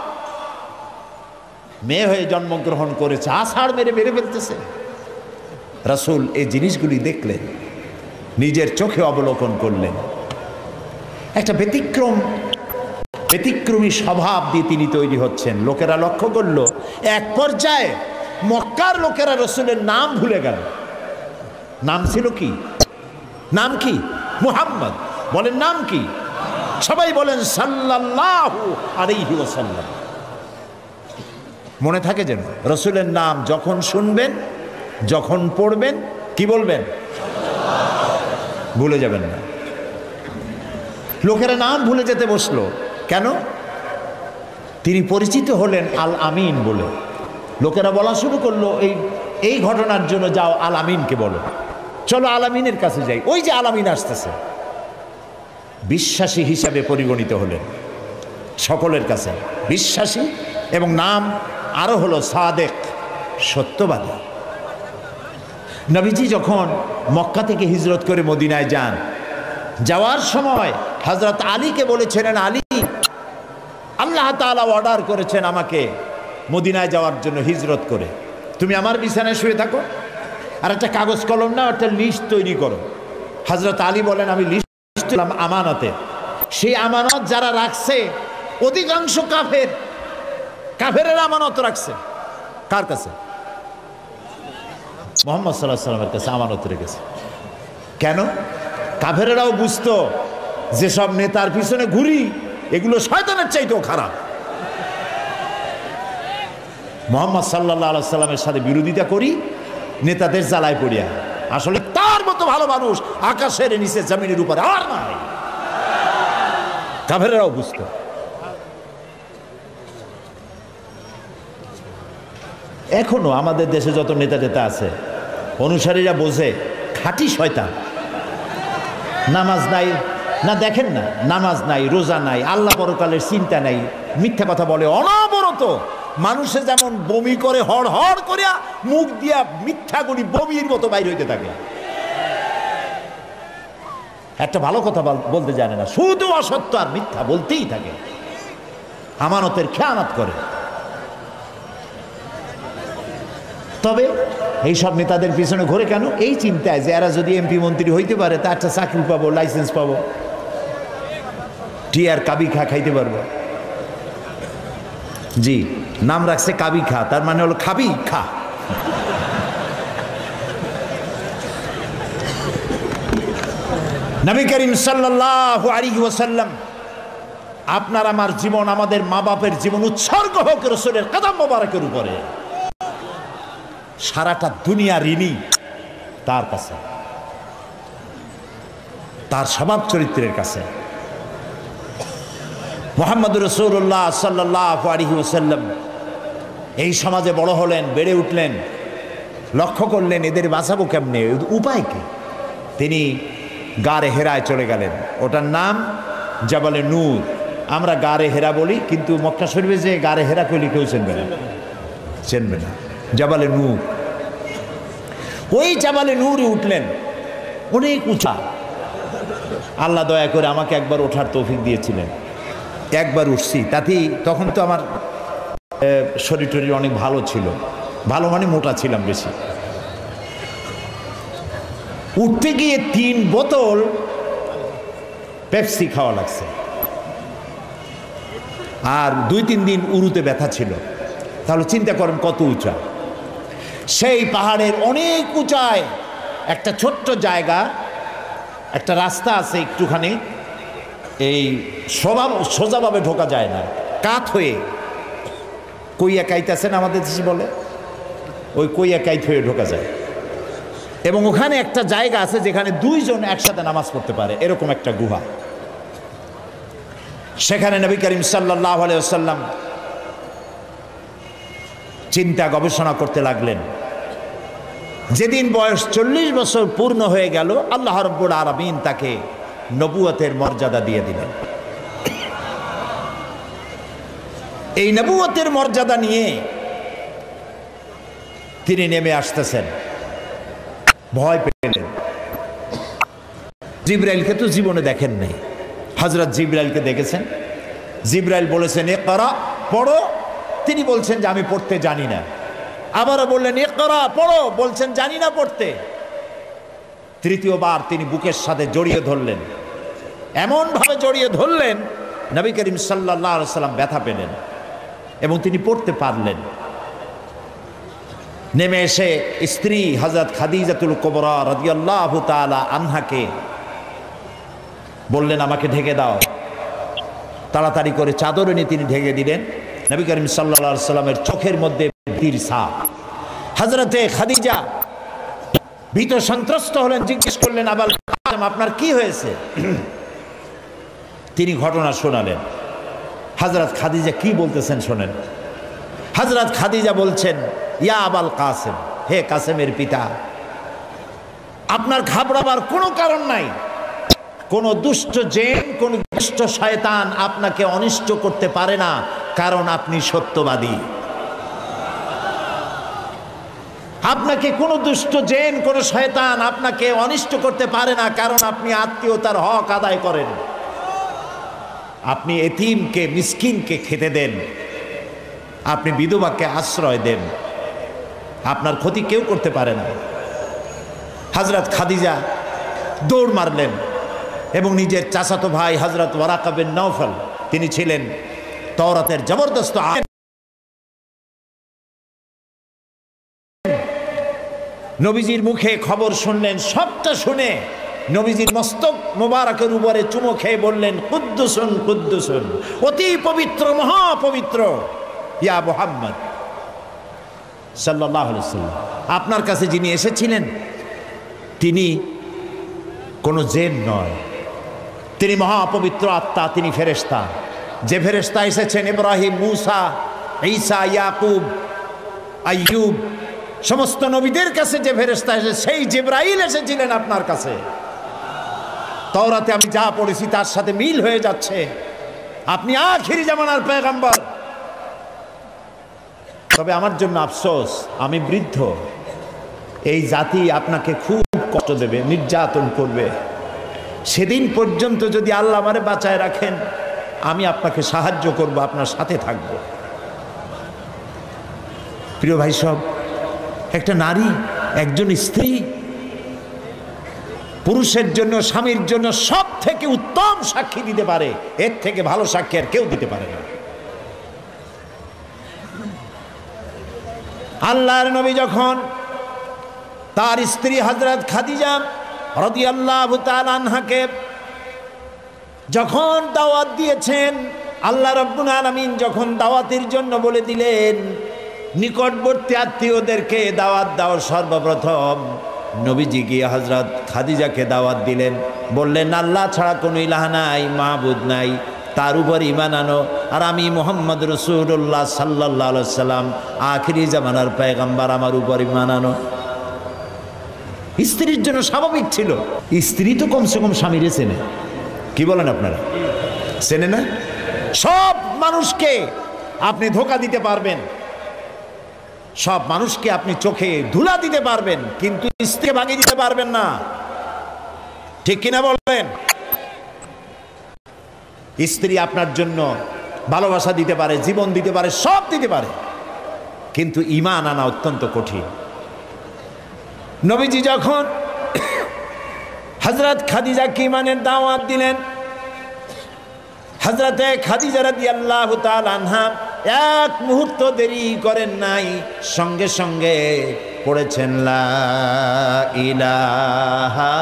মেয়ে হয়ে জন্মগ্রহণ করেছে, আষাঢ় মেরে মেরে ফেলতেছে। রাসূল এই জিনিসগুলি দেখলেন, নিজের চোখে অবলোকন করলেন। একটা ব্যতিক্রমী স্বভাব দিয়ে তিনি তৈরি হচ্ছেন। লোকেরা লক্ষ্য করল, এক পর্যায়ে মক্কার লোকেরা রাসূলের নাম ভুলে গেল। নাম ছিল কি? নাম কি? মুহাম্মদ। বলেন নাম কি? সবাই বলেন সাল্লাল্লাহু আলাইহি ওয়াসাল্লাম। মনে থাকে যেন রাসূলের নাম যখন শুনবেন, যখন পড়বেন, কি বলবেন? ভুলে যাবেন না। লোকেরা নাম ভুলে যেতে বসলো কেন? তিনি পরিচিত হলেন আল আমিন বলে। লোকেরা বলা শুরু করলো, এই ঘটনার জন্য যাও আল আমিনকে বলো, চলো আল আমিনের কাছে যাই। ওই যে আল আমিন আসতেছে। বিশ্বাসী হিসাবে পরিগণিত হলেন সকলের কাছে, বিশ্বাসী। এবং নাম আরো হলো সাদেক, সত্যবাদী। নবীজি যখন মক্কা থেকে হিজরত করে মদিনায় যান, যাওয়ার সময় হযরত আলীকে বলেছিলেন, আলী, আল্লাহ তাআলা অর্ডার করেছেন আমাকে মদিনায় যাওয়ার জন্য হিজরত করে, তুমি আমার বিছানায় শুয়ে থাকো, আর একটা কাগজ কলম নাও, একটা লিস্ট তৈরি করো। হযরত আলী বলেন, আমি লিস্ট আমানতে। সেই আমানত যারা রাখছে অধিকাংশ কাফেরের আমানত রাখছে। কার কাছে? মুহাম্মদ সাল্লাল্লাহু আলাইহি ওয়াসাল্লামের কাছে আমানত রেখেছে। কেন? কাফেরেরাও বুঝতো যেসব নেতার পিছনে ঘুরি এগুলো শয়তানের চাইতেও খারাপ। মুহাম্মদ সাল্লাল্লাহু আলাইহি ওয়াসাল্লামের সাথে বিরোধিতা করি নেতাদের জ্বালায় পড়িয়া। আসলে তার মতো ভালো মানুষ আকাশের নিচে জমিনের উপরে আর নাই। কাফেরেরাও বুঝতো। এখনো আমাদের দেশে যত নেতা আছে, অনুসারীরা বোঝে খাঁটি শয়তান। নামাজ নাই না, দেখেন না, নামাজ নাই, রোজা নাই, আল্লাহ পরকালের চিন্তা নাই, মিথ্যা কথা বলে অনবরত। মানুষে যেমন বমি করে হড় হড় করিয়া মুখ দিয়া মিথ্যাগুলি বমির মতো বাইর হইতে থাকে। একটা ভালো কথা বলতে জানে না, শুধু অসত্য আর মিথ্যা বলতেই থাকে, আমানতের খেয়ানত করে। তবে এইসব নেতাদের পিছনে ঘোরে কেন? এই চিন্তায় যে এরা যদি এমপি মন্ত্রী হইতে পারে তা একটা চাকরি পাবো, লাইসেন্স পাবো, টিয়ার কাবি খা খাইতে পারবো। জি, নাম রাখছে কাবি খা, তার মানে হলো খাবি খা। নবী করিম সাল্লাল্লাহু আলাইহি ওয়াসাল্লাম, আপনার আমার জীবন, আমাদের মা বাপের জীবন উৎসর্গ হোক রাসূলের কদম মোবারকের উপরে। সারাটা দুনিয়া ঋণী তার কাছে, তার স্বভাব চরিত্রের কাছে। মুহাম্মদুর রাসূলুল্লাহ সাল্লাল্লাহু আলাইহি ওয়াসাল্লাম এই সমাজে বড় হলেন, বেড়ে উঠলেন, লক্ষ্য করলেন এদের বাঁচাবো কেমনে, উপায় কি? তিনি গারে হেরায় চলে গেলেন। ওটার নাম জাবালে নূর, আমরা গারে হেরা বলি, কিন্তু মক্কা শরীফে যে গারে হেরা কইলে কেউ চেনবে না। জাবালে নূর, ওই জাবালে নূরে উঠলেন, অনেক উঁচা। আল্লাহ দয়া করে আমাকে একবার ওঠার তৌফিক দিয়েছিলেন, একবার উঠছি। তাতেই তখন তো আমার শরীর টরীর অনেক ভালো ছিল, ভালো মানে মোটা ছিলাম বেশি। উঠতে গিয়ে 3 বোতল পেপসি খাওয়া লাগছে, আর 2-3 দিন উরুতে ব্যথা ছিল। তাহলে চিন্তা করেন কত উঁচা। সেই পাহাড়ের অনেক উঁচায় একটা ছোট্ট জায়গা, একটা রাস্তা আছে একটুখানি, এই সোজাভাবে ঢোকা যায় না, কাত হয়ে কইয়া কাইতেছেন আমাদের দেশে বলে, ওই কইয়া কাইত হয়ে ঢোকা যায়। এবং ওখানে একটা জায়গা আছে যেখানে 2 জন একসাথে নামাজ পড়তে পারে, এরকম একটা গুহা। সেখানে নবী করিম সাল্লাল্লাহু আলাইহি ওয়াসাল্লাম চিন্তা গবেষণা করতে লাগলেন। যেদিন বয়স 40 বছর পূর্ণ হয়ে গেল, আল্লাহ রাব্বুল আলামিন তাকে নবুয়তের মর্যাদা দিয়ে দিলেন। এই নবুয়তের মর্যাদা নিয়ে তিনি নেমে আসতেছেন, ভয় পেলেন। জিবরাইলকে তো জীবনে দেখেন নাই, হযরত জিবরাইলকে দেখেছেন। জিবরাইল বলেছেন ইকরা, পড়ো। তিনি বলছেন যে আমি পড়তে জানি না। আবারও বললেন ইকরা, পড়ো, বলছেন জানি না পড়তে। তৃতীয়বার তিনি বুকের সাথে জড়িয়ে ধরলেন, এমন ভাবে জড়িয়ে ধরলেন নবী করিম সাল্লাল্লাহু আলাইহি সাল্লাম ব্যথা পেলেন এবং তিনি পড়তে পারলেন। নেমে এসে স্ত্রী হযরত খাদিজাতুল কুবরা রাদিয়াল্লাহু তাআলা আনহাকে বললেন আমাকে ঢেকে দাও। তাড়াতাড়ি করে চাদর এনে তিনি ঢেকে দিলেন। নবী করিম সাল্লাল্লাহু আলাইহি সাল্লামের চোখের মধ্যে ভীতির ছাপ। হযরতে খাদিজা ভীত সন্ত্রস্ত হলেন, জিজ্ঞেস করলেন আবাল কাসেম আপনার কি হয়েছে? তিনি ঘটনা শোনালেন। হযরত খাদিজা কি বলতেছেন শোনেন। হযরত খাদিজা বলছেন ইয়া আবাল কাসেম, হে কাসেমের পিতা, আপনার ঘাবড়াবার কোনো কারণ নাই। কোন দুষ্ট জিন, কোন দুষ্ট শয়তান আপনাকে অনিষ্ট করতে পারে না, কারণ আপনি সত্যবাদী। আপনাকে কোন দুষ্ট জিন, কোন শয়তান আপনাকে অনিষ্ট করতে পারে না, কারণ আপনি আত্মীয়তার হক আদায় করেন। আপনি এতিমকে, মিসকিনকে খেতে দেন, আপনি বিধবাকে আশ্রয় দেন, আপনার ক্ষতি কেউ করতে পারে না। হযরত খাদিজা দৌড় মারলেন এবং নিজের চাচাতো ভাই হযরত ওয়ারাকা বিন নওফল, তিনি ছিলেন তাওরাতের জবরদস্ত আলেম, নবীজির মুখে খবর শুনলেন। সবটা শুনে নবীজির মস্তক মোবারকের উপরে চুমো খেয়ে বললেন কুদ্দুসুন কুদ্দুসুন, অতি পবিত্র, মহাপবিত্র ইয়া মুহাম্মদ সাল্লাল্লাহু আলাইহি ওয়াসাল্লাম। আপনার কাছে যিনি এসেছিলেন তিনি কোনো জিন নয়, তিনি মহাপবিত্র আত্মা, তিনি ফেরেশতা। যে ফেরেশতা এসেছেন ইব্রাহিম, মূসা, ঈসা, ইয়াকুব, আইয়ুব, সমস্ত নবীদের কাছে যে ফেরেশতা এসে, সেই জিবরাইল এসেছিলেন আপনার কাছে। তাওরাতে আমি যা পড়েছি তার সাথে মিল হয়ে যাচ্ছে, আপনি আখিরি জামানার পয়গম্বর। তবে আমার জন্য আফসোস, আমি বৃদ্ধ, এই জাতি আপনাকে খুব কষ্ট দেবে, নির্যাতন করবে। সেদিন পর্যন্ত যদি আল্লাহ আমারে বাঁচায় রাখেন, আমি আপনাকে সাহায্য করব, আপনার সাথে থাকব। প্রিয় ভাই সব, একটা নারী, একজন স্ত্রী পুরুষের জন্য, স্বামীর জন্য সব থেকে উত্তম সাক্ষী দিতে পারে, এর থেকে ভালো সাক্ষী আর কেউ দিতে পারে না। আল্লাহর নবী যখন তার স্ত্রী হযরত খাদিজা রাদিয়াল্লাহু তাআলা আনহাকে যখন দাওয়াত দিয়েছেন, আল্লাহ রাব্বুল আলামিন যখন দাওয়াতের জন্য বলে দিলেন নিকটবর্তী আত্মীয়দেরকে দাওয়াত দাও, সর্বপ্রথম নবীজি গিয়ে হযরত খাদিজাকে দাওয়াত দিলেন, বললেন আল্লাহ ছাড়া কোনো ইলাহ নাই, মাবুদ নাই, তার উপর ঈমান আনো, আর আমি মুহাম্মদ রাসূলুল্লাহ সাল্লাল্লাহু আলাইহি সাল্লাম আখিরি জামানার পয়গম্বর, আমার উপর ঈমান আনো। স্ত্রীর জন্য স্বাভাবিক ছিল। স্ত্রী তো কমসে কম স্বামীরে চেনে, কি বলেন আপনারা, চেনে না? সব মানুষকে আপনি ধোঁকা দিতে পারবেন, সব মানুষকে আপনি চোখে ধুলা দিতে পারবেন, কিন্তু স্ত্রীকে ভাঙিয়ে দিতে পারবেন না। ঠিক কিনা বলবেন? স্ত্রী আপনার জন্য ভালোবাসা দিতে পারে, জীবন দিতে পারে, সব দিতে পারে, কিন্তু ঈমান আনা অত্যন্ত কঠিন। নবীজি যখন হযরত খাদিজাকে ঈমানের দাওয়াত দিলেন, হযরতে খাদিজা রাদিয়াল্লাহু তাআলা আনহা এক মুহূর্ত দেরি করেন নাই, সঙ্গে সঙ্গে পড়েছেন লা ইলাহা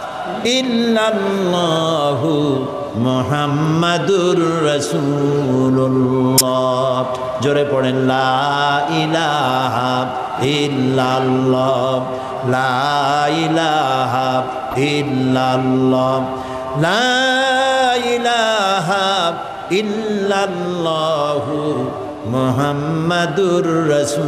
ইল্লাল্লাহু মুহাম্মাদুর রাসূলুল্লাহ। জোরে পড়েন লা ইলাহা ইল্লাল্লাহ, লা ইলাহা ইল্লাল্লাহ, লা ইলাহা ইল্লাল্লাহু মুহাম্মাদুর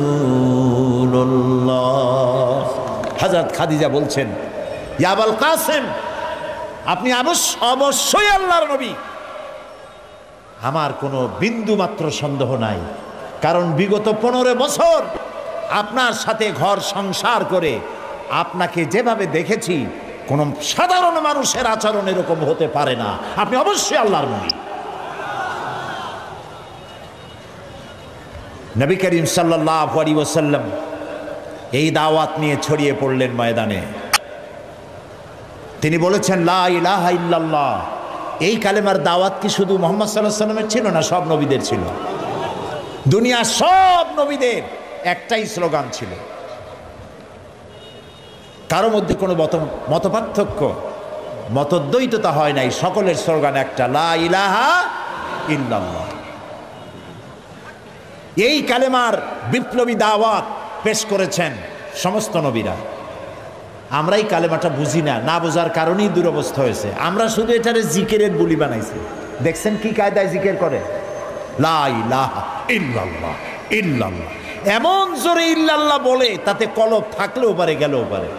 রাসূলুল্লাহ। হযরত খাদিজা বলছেন, ইয়া আবুল কাসেম, আপনি অবশ্যই আল্লাহর নবী। আমার কোনো বিন্দু মাত্র সন্দেহ নাই, কারণ বিগত 15 বছর আপনার সাথে ঘর সংসার করে আপনাকে যেভাবে দেখেছি, কোন সাধারণ মানুষের আচরণ এরকম হতে পারে না। আপনি অবশ্যই আল্লাহর নবী। নবী করিম সাল্লাল্লাহু আলাইহি ওয়াসাল্লাম এই দাওয়াত নিয়ে ছড়িয়ে পড়লেন ময়দানে। তিনি বলেছেন লা ইলাহা ইল্লাল্লাহ। এই কালেমার দাওয়াত কি শুধু মুহাম্মদ সাল্লাল্লাহু আলাইহি ওয়াসাল্লামের ছিল না, সব নবীদের ছিল। দুনিয়ার সব নবীদের একটাই স্লোগান ছিল, কারো মধ্যে কোনো মতপার্থক্য, মতদ্বৈততা হয় নাই, সকলের স্লোগান একটা, লা ইলাহা ইল্লাল্লাহ। এই কালেমার বিপ্লবী দাওয়াত পেশ করেছেন সমস্ত নবীরা। আমরা এই কালেমাটা বুঝি না, না বোঝার কারণেই দুরবস্থা হয়েছে। আমরা শুধু এটারে জিকিরের বুলি বানাইছি। দেখছেন কি কায়দায় জিকির করে, লা ইলাহা ইল্লাল্লাহ ইল্লাল্লাহ, এমন জোরে ইল্লাল্লাহ বলে তাতে কলব থাকলেও পারে, গেলেও পারে।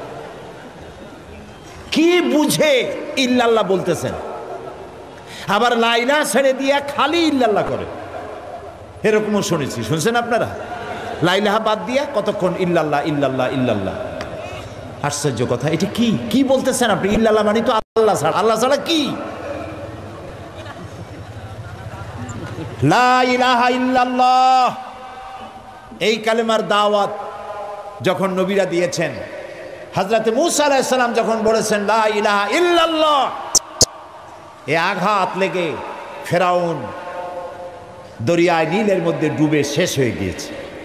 কি বুঝে ইল্লাল্লাহ বলতেছেন, আবার লা ইলাহা ছেড়ে দিয়া খালি ইল্লাল্লাহ করে, এরকমও শুনেছি। শুনছেন আপনারা? লা ইলাহা বাদ দিয়া কতক্ষণ ইল্লাল্লাহ ইল্লাল্লাহ ইল্লাল্লাহ। আশ্চর্য কথা, এটা কি কি বলতেছেন আপনি? ইল্লাল্লাহ মানে তো আল্লাহ ছাড়া। আল্লাহ ছাড়া কি? লা ইলাহা ইল্লাল্লাহ, এই কালেমার দাওয়াত যখন নবীরা দিয়েছেন, হযরত মূসা আলাইহিস সালাম যখন বলেছেন লা ইলাহা ইল্লাল্লাহ, এ আঘাত লেগে ফেরাউন দরিয়ায় নীলের মধ্যে ডুবে শেষ হয়ে গিয়েছে।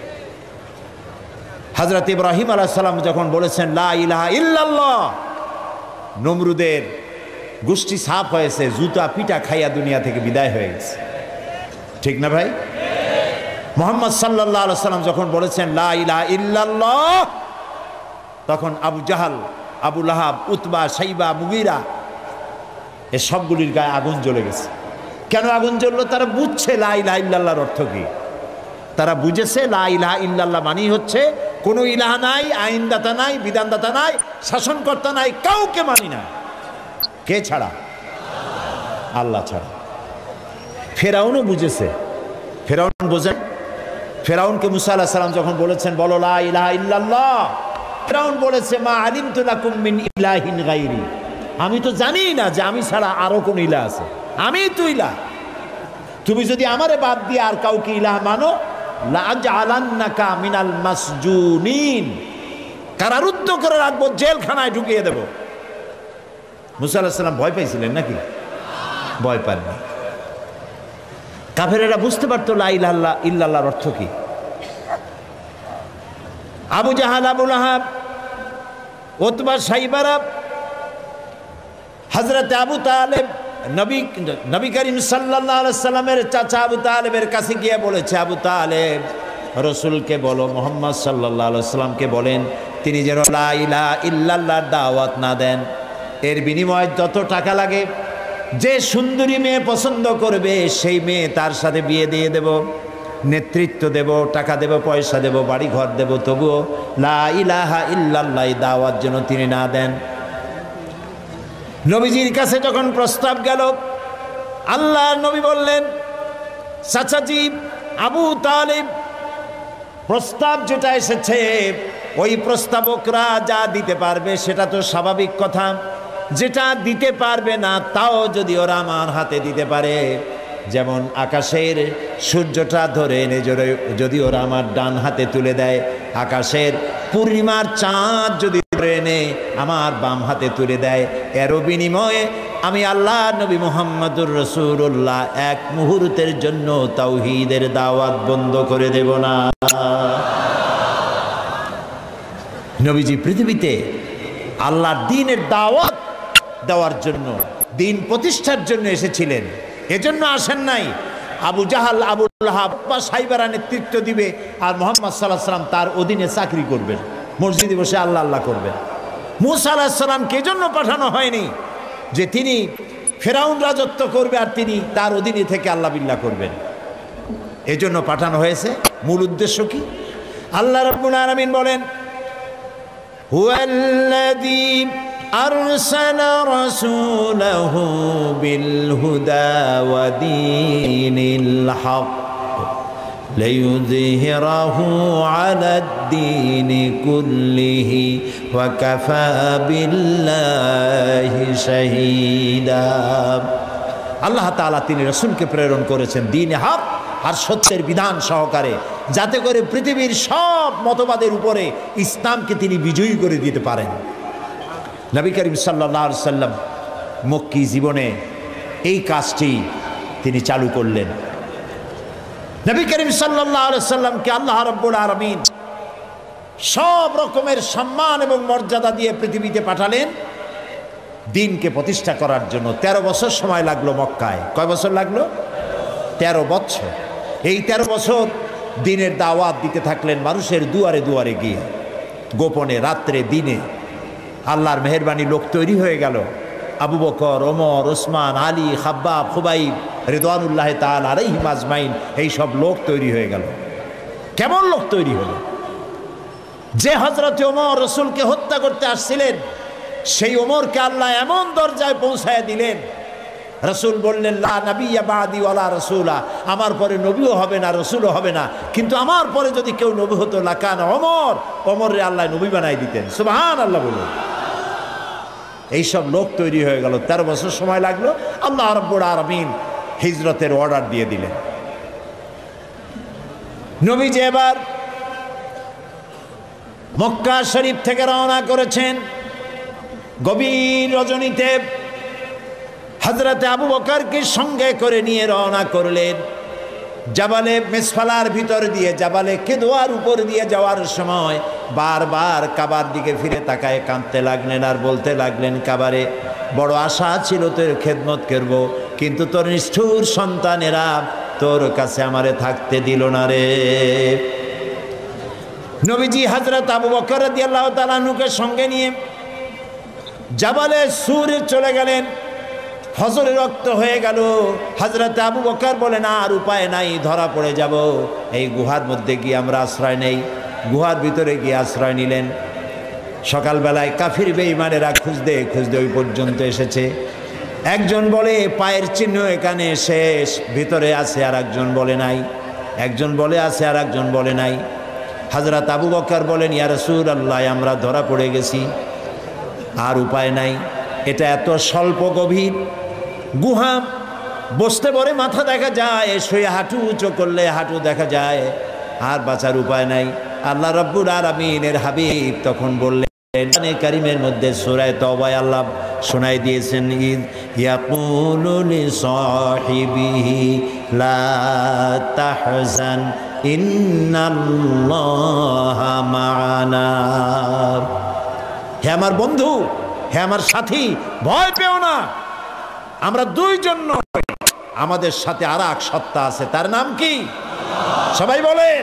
হযরত ইব্রাহিম আলাইহিস সালাম যখন বলেছেন লা ইলাহা ইল্লাল্লাহ, নমরুদের গোষ্ঠী সাফ হয়েছে, জুতা পিটা খাইয়া দুনিয়া থেকে বিদায় হয়ে গেছে। ঠিক না ভাই? মুহাম্মদ সাল্লাল্লাহু আলাইহি সাল্লাম যখন বলেছেন লা ইলাহা ইল্লাল্লাহ, তখন Abu Jahl, Abu Lahab, Utba, Shaiba, Mughira এ সবগুলির গায়ে আগুন জ্বলে গেছে। কেন আগুন জ্বললো? তারা বুঝছে লা ইলাহা ইল্লাল্লাহর অর্থ কি। তারা বুঝেছে লা ইলাহা ইল্লাল্লাহ মানেই হচ্ছে কোনো ইলাহা নাই, আইনদাতা নাই, বিধানদাতা নাই, শাসনকর্তা নাই, কাউকে মানি না। কে ছাড়া? আল্লাহ ছাড়া। ফেরাউনও বুঝেছে। ফেরাউন বোঝেন? ফেরাউনকে মুসা আলাইহিস সালাম যখন বলেছেন বলো লা ইলাহা ইল্লাল্লাহ, ফেরাউন বলেছে মা আলিমতু লাকুম মিন ইলাহিন গায়রি, আমি তো জানি না যে আমি ছাড়া আরো কোন ইলাহ আছে, আমি তো ইলাহ। তুমি যদি আমারে বাদ দিয়ে আর কাউকে ইলাহ মানো, লাআজআলান্নাকা মিনাল মাসজুনিন, কারারুদ্ধ করে রাখবো, জেলখানায় ঢুকিয়ে দেব। মুসা আলাইহিস সালাম ভয় পাইছিলেন নাকি? ভয় পাননি। কাফেরেরা বুঝতে পারতো লা ইলাহা ইল্লাল্লাহর অর্থ কি। Abu Jahl, Abu Lahab, Utba, শাইবারা, হযরত আবু তালেব নবী করিম সাল্লাল্লাহু আলাইহি সাল্লামের চাচা আবু তালেবের কাছে গিয়ে বলেছে, আবু তালেব রসুলকে বলো, মুহাম্মদ সাল্লাল্লাহু আলাইহি সাল্লামকে বলেন তিনি যেন লা ইলাহা ইল্লাল্লাহর দাওয়াত না দেন, এর বিনিময়ে যত টাকা লাগে, যে সুন্দরী মেয়ে পছন্দ করবে সেই মেয়ে তার সাথে বিয়ে দিয়ে দেব, নেতৃত্ব দেব, টাকা দেব, পয়সা দেব, বাড়ি ঘর দেব, তবুও লা ইলাহা ইল্লাল্লাহ দাওয়াত যেন তিনি না দেন। নবীজির কাছে যখন প্রস্তাব গেল, আল্লাহ নবী বললেন চাচাজি আবু তালিব প্রস্তাব যেটা এসেছে, ওই প্রস্তাবকরা যা দিতে পারবে সেটা তো স্বাভাবিক কথা, যেটা দিতে পারবে না তাও যদি ওরা আমার হাতে দিতে পারে, যেমন আকাশের সূর্যটা ধরে এনে যদি ওরা আমার ডান হাতে তুলে দেয়, আকাশের পূর্ণিমার চাঁদ যদি ধরে এনে আমার বাম হাতে তুলে দেয়, এরও বিনিময়ে আমি আল্লাহ নবী মুহাম্মদুর রাসূলুল্লাহ এক মুহূর্তের জন্য তাওহীদের দাওয়াত বন্ধ করে দেব না। নবীজি পৃথিবীতে আল্লাহর দ্বীনের দাওয়াত দেওয়ার জন্য, দ্বীন প্রতিষ্ঠার জন্য এসেছিলেন। এজন্য আসেন নাই আবু জাহাল, আবু লাহাব বা সাইবারা নেতৃত্ব দিবে আর মুহাম্মদ সাল্লাল্লাহু আলাইহি ওয়াসাল্লাম তার অধীনে চাকরি করবেন, মসজিদে বসে আল্লাহ আল্লাহ করবেন। মূসা আলাইহিস সালামকে জন্য পাঠানো হয়নি যে তিনি ফেরাউন রাজত্ব করবে আর তিনি তার অধীনে থেকে আল্লাহ বিল্লাহ করবেন। এজন্য পাঠানো হয়েছে। মূল উদ্দেশ্য কি? আল্লাহ রাব্বুল আলামিন বলেন, হুয়াল্লাযী আরসালা রাসূলাহু বিল হুদা ওয়া দীনিল হক লিইয়ুযহিরাহু আলাদ-দীনি কুল্লিহি ওয়া কাফা বিল্লাহি শাহীদা। আল্লাহ তাআলা তিনি রাসূলকে প্রেরণ করেছেন দ্বীনে হক আর সত্যের বিধান সহকারে, যাতে করে পৃথিবীর সব মতবাদের উপরে ইসলামকে তিনি বিজয়ী করে দিতে পারেন। নবী করিম সাল্লাল্লাহু আলাইহি সাল্লাম মক্কি জীবনে এই কাজটি তিনি চালু করলেন। নবী করিম সাল্লাল্লাহু আলাইহি সাল্লামকে আল্লাহ রাব্বুল আলামিন সব রকমের সম্মান এবং মর্যাদা দিয়ে পৃথিবীতে পাঠালেন দ্বীনকে প্রতিষ্ঠা করার জন্য। 13 বছর সময় লাগলো মক্কায়। কয় বছর লাগলো? 13 বছর। এই 13 বছর দ্বীনের দাওয়াত দিতে থাকলেন মানুষের দুয়ারে দুয়ারে গিয়ে, গোপনে, রাত্রে, দিনে। আল্লাহর মেহেরবানি লোক তৈরি হয়ে গেল। আবু বকর, ওমর, ওসমান, আলী, খাব্বাব, খুবাইব রিদওয়ানুল্লাহ তাআলা আলাইহিম আজমাইন, এই সব লোক তৈরি হয়ে গেল। কেমন লোক তৈরি হলো? যে হযরত ওমর রাসূলকে হত্যা করতে আসছিলেন, সেই ওমরকে আল্লাহ এমন দরজায় পৌঁছায় দিলেন, রাসূল বললেন, লা নাবিয়্যা বা'দি ওয়ালা রাসূলা, আমার পরে নবীও হবে না, রাসূলও হবে না, কিন্তু আমার পরে যদি কেউ নবী হতো লাকানা ওমর, ওমরে আল্লাহ নবী বানাই দিতেন। সুবহানাল্লাহ বলুন। এইসব লোক তৈরি হয়ে গেল। 13 বছর সময় লাগলো। আল্লাহ রাব্বুল আলামিন হিজরতের অর্ডার দিয়ে দিলেন। নবীজি এবার মক্কা শরীফ থেকে রওনা করেছেন। গভীর রজনীতে হযরতে আবু বকরকে সঙ্গে করে নিয়ে রওনা করলেন। জাবালে মিসফালার ভিতর দিয়ে, জাবালে কেদোয়ার উপর দিয়ে যাওয়ার সময় বারবার কাবার দিকে ফিরে তাকায় কাঁদতে লাগলেন আর বলতে লাগলেন, কাবারে বড় আশা ছিল তোর খেদমত করব, কিন্তু তোর নিষ্ঠুর সন্তানেরা তোর কাছে আমারে থাকতে দিল না রে। নবীজি হযরত আবু বকর রাদিয়াল্লাহু তাআলা আনহুকে সঙ্গে নিয়ে জাবালে সুরে চলে গেলেন। হজরে রক্ত হয়ে গেল। হযরত আবু বকর বলেন, আর উপায় নাই, ধরা পড়ে যাব। এই গুহার মধ্যে গিয়ে আমরা আশ্রয় নেই। গুহার ভিতরে গিয়ে আশ্রয় নিলেন। সকালবেলায় কাফির বেঈমানেরা খুঁজতে খুঁজতে ওই পর্যন্ত এসেছে। একজন বলে পায়ের চিহ্ন এখানে শেষ, ভিতরে আছে, আর একজন বলে নাই। একজন বলে আছে, আর একজন বলে নাই। হযরত আবু বকর বলেন, ইয়া রাসূলুল্লাহ, আমরা ধরা পড়ে গেছি, আর উপায় নাই। এটা এত স্বল্প গভীর গুহা, বসতে পরে মাথা দেখা যায়, শুয়ে হাঁটু উঁচু করলে হাঁটু দেখা যায়, আর বাঁচার উপায় নাই। আল্লাহ রাব্বুল আলামিনের হাবিব তখন বললেন, কোরআনে কারীমের মধ্যে সূরা তাওবায় আল্লাহ শোনাই দিয়েছেন, ইদ ইয়াকুলু লিসাহিবিহি লা তাহজান ইন্নাল্লাহা মা'ানা। হে আমার বন্ধু, হে আমার সাথী, ভয় পেও না, আমরা দুইজন নই, আমাদের সাথে আর এক সত্তা আছে, তার নাম কি? সবাই বলেন।